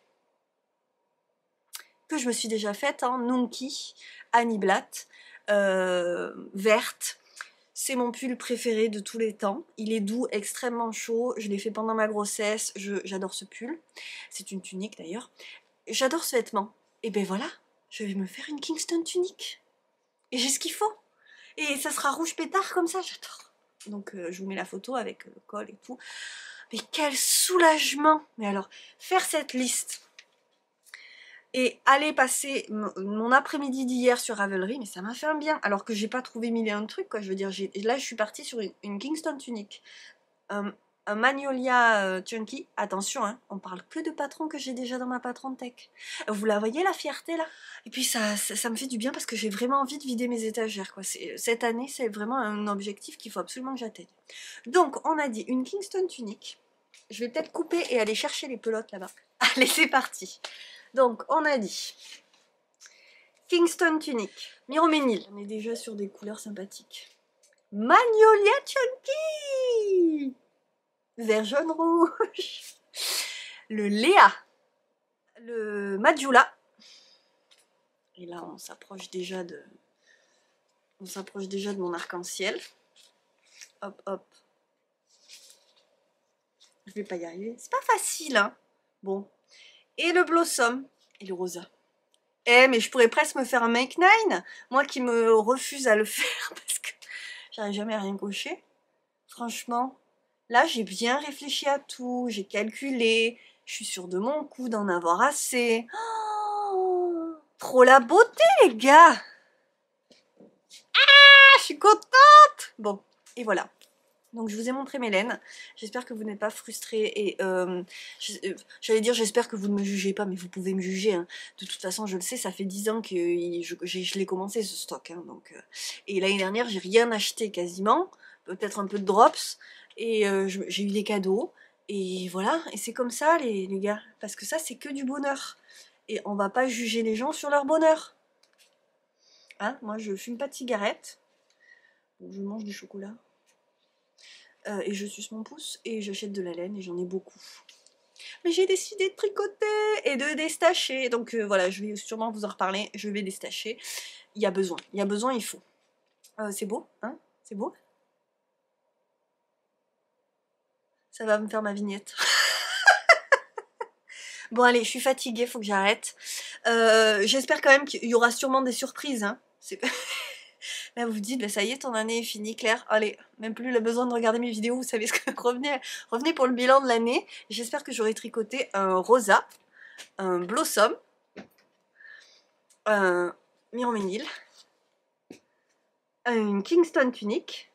Que je me suis déjà faite en Nunki, Annie Blatt, euh, verte. C'est mon pull préféré de tous les temps. Il est doux, extrêmement chaud. Je l'ai fait pendant ma grossesse. J'adore ce pull. C'est une tunique d'ailleurs. J'adore ce vêtement. Et ben voilà, je vais me faire une Kingston Tunic. Et j'ai ce qu'il faut. Et ça sera rouge pétard comme ça, j'adore. Donc euh, je vous mets la photo avec le col et tout. Mais quel soulagement! Mais alors, faire cette liste et aller passer mon après-midi d'hier sur Ravelry, mais ça m'a fait un bien. Alors que j'ai pas trouvé mille et un trucs, quoi. Je veux dire, là je suis partie sur une, une Kingston Tunic. Un, un Magnolia euh, Chunky. Attention, hein, on parle que de patrons que j'ai déjà dans ma patron tech. Vous la voyez, la fierté là? Et puis ça, ça, ça me fait du bien parce que j'ai vraiment envie de vider mes étagères, quoi. Cette année, c'est vraiment un objectif qu'il faut absolument que j'atteigne. Donc, on a dit une Kingston Tunic. Je vais peut-être couper et aller chercher les pelotes là-bas. Allez, c'est parti. Donc, on a dit Kingston Tunic, Miroménil. On est déjà sur des couleurs sympathiques. Magnolia Chunky, vert jaune rouge. Le Léa, le Majula. Et là, on s'approche déjà de, on s'approche déjà de mon arc-en-ciel. Hop, hop. Je vais pas y arriver. C'est pas facile, hein. Bon. Et le Blossom et le Rosa. Eh, mais je pourrais presque me faire un Make Nine. Moi qui me refuse à le faire parce que j'arrive jamais à rien cocher. Franchement, là, j'ai bien réfléchi à tout. J'ai calculé. Je suis sûre de mon coup, d'en avoir assez. Oh, trop la beauté, les gars. Ah, je suis contente. Bon, et voilà. Donc je vous ai montré mes laines, j'espère que vous n'êtes pas frustrés et euh, j'allais dire j'espère que vous ne me jugez pas, mais vous pouvez me juger, hein. De toute façon je le sais, ça fait dix ans que je, je, je l'ai commencé ce stock, hein, donc, euh, et l'année dernière j'ai rien acheté quasiment, peut-être un peu de drops, et euh, j'ai eu des cadeaux, et voilà, et c'est comme ça les, les gars, parce que ça c'est que du bonheur, et on va pas juger les gens sur leur bonheur, hein. Moi je fume pas de cigarette, je mange du chocolat. Euh, et je suce mon pouce et j'achète de la laine et j'en ai beaucoup. Mais j'ai décidé de tricoter et de déstacher. Donc euh, voilà, je vais sûrement vous en reparler. Je vais déstacher. Il y a besoin. Il y a besoin, il faut. Euh, c'est beau, hein? C'est beau? Ça va me faire ma vignette. Bon allez, je suis fatiguée, faut que j'arrête. Euh, J'espère quand même qu'il y aura sûrement des surprises, hein. Là vous vous dites, bah, ça y est, ton année est finie, Claire. Allez, même plus le besoin de regarder mes vidéos, vous savez ce que... revenez, revenez pour le bilan de l'année. J'espère que j'aurai tricoté un Rosa, un Blossom, un Miroménil, une Kingston Tunic,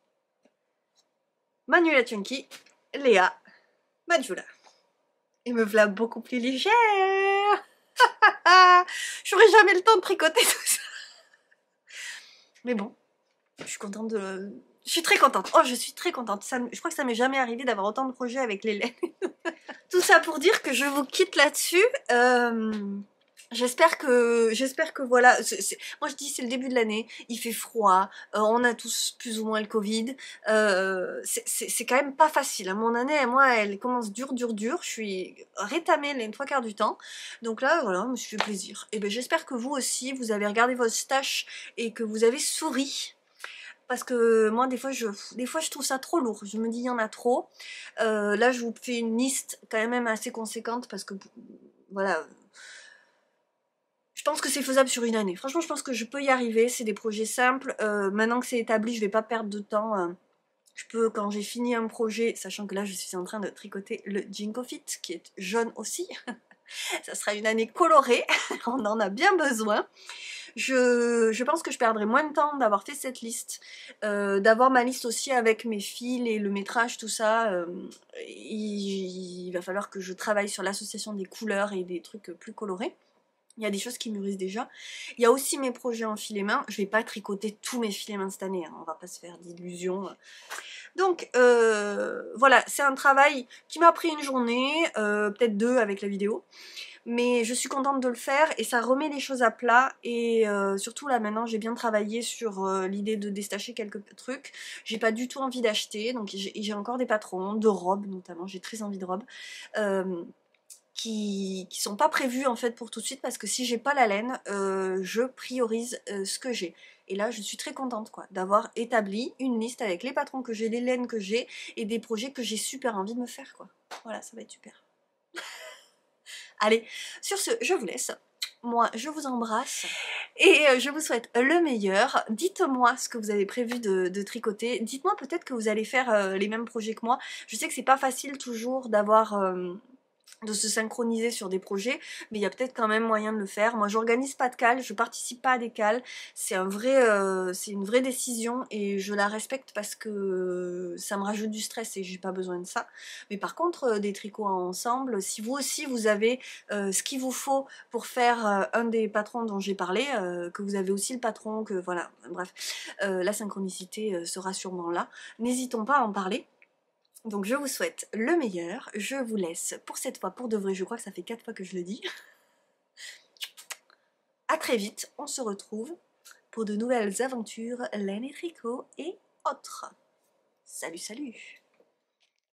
Magnolia Chunky, Léa, Majula. Et me voilà beaucoup plus légère. J'aurai jamais le temps de tricoter tout ça. Mais bon, je suis contente de... Je suis très contente. Oh, je suis très contente. Ça, je crois que ça m'est jamais arrivé d'avoir autant de projets avec les laines. Tout ça pour dire que je vous quitte là-dessus. Euh, j'espère que... J'espère que voilà... C est, c est, moi je dis c'est le début de l'année. Il fait froid. Euh, on a tous plus ou moins le Covid. Euh, c'est quand même pas facile. Hein. Mon année, moi, elle commence dur, dur, dur. Je suis rétamée les trois quarts du temps. Donc là, voilà, je me suis fait plaisir. Et ben j'espère que vous aussi, vous avez regardé votre stash et que vous avez souri. Parce que moi des fois je des fois je trouve ça trop lourd, je me dis il y en a trop. Euh, là je vous fais une liste quand même assez conséquente parce que voilà, je pense que c'est faisable sur une année. Franchement je pense que je peux y arriver, c'est des projets simples. Euh, maintenant que c'est établi je vais pas perdre de temps. Euh, je peux quand j'ai fini un projet, sachant que là je suis en train de tricoter le Jinko Fit qui est jaune aussi. Ça sera une année colorée, on en a bien besoin. Je, je pense que je perdrai moins de temps d'avoir fait cette liste, euh, d'avoir ma liste aussi avec mes fils et le métrage, tout ça. Euh, il, il va falloir que je travaille sur l'association des couleurs et des trucs plus colorés. Il y a des choses qui mûrissent déjà. Il y a aussi mes projets en filet main. Je vais pas tricoter tous mes filets main cette année, hein. On va pas se faire d'illusions. Donc euh, voilà, c'est un travail qui m'a pris une journée, euh, peut-être deux avec la vidéo. Mais je suis contente de le faire et ça remet les choses à plat. Et euh, surtout là maintenant j'ai bien travaillé sur euh, l'idée de déstacher quelques trucs. J'ai pas du tout envie d'acheter, donc j'ai encore des patrons, de robes notamment, j'ai très envie de robes. Euh, Qui, qui sont pas prévus en fait pour tout de suite parce que si j'ai pas la laine, euh, je priorise euh, ce que j'ai. Et là je suis très contente quoi d'avoir établi une liste avec les patrons que j'ai, les laines que j'ai et des projets que j'ai super envie de me faire quoi. Voilà, ça va être super. Allez, sur ce, je vous laisse. Moi, je vous embrasse et je vous souhaite le meilleur. Dites-moi ce que vous avez prévu de, de tricoter. Dites-moi peut-être que vous allez faire euh, les mêmes projets que moi. Je sais que c'est pas facile toujours d'avoir... Euh, de se synchroniser sur des projets, mais il y a peut-être quand même moyen de le faire. Moi j'organise pas de cales, je participe pas à des cales, c'est un vrai, euh, c'est une vraie décision et je la respecte parce que ça me rajoute du stress et j'ai pas besoin de ça. Mais par contre euh, des tricots ensemble, si vous aussi vous avez euh, ce qu'il vous faut pour faire euh, un des patrons dont j'ai parlé, euh, que vous avez aussi le patron, que voilà, bref, euh, la synchronicité euh, sera sûrement là, n'hésitons pas à en parler. Donc je vous souhaite le meilleur, je vous laisse pour cette fois pour de vrai, je crois que ça fait quatre fois que je le dis. A très vite, on se retrouve pour de nouvelles aventures laine et tricot et autres. Salut salut!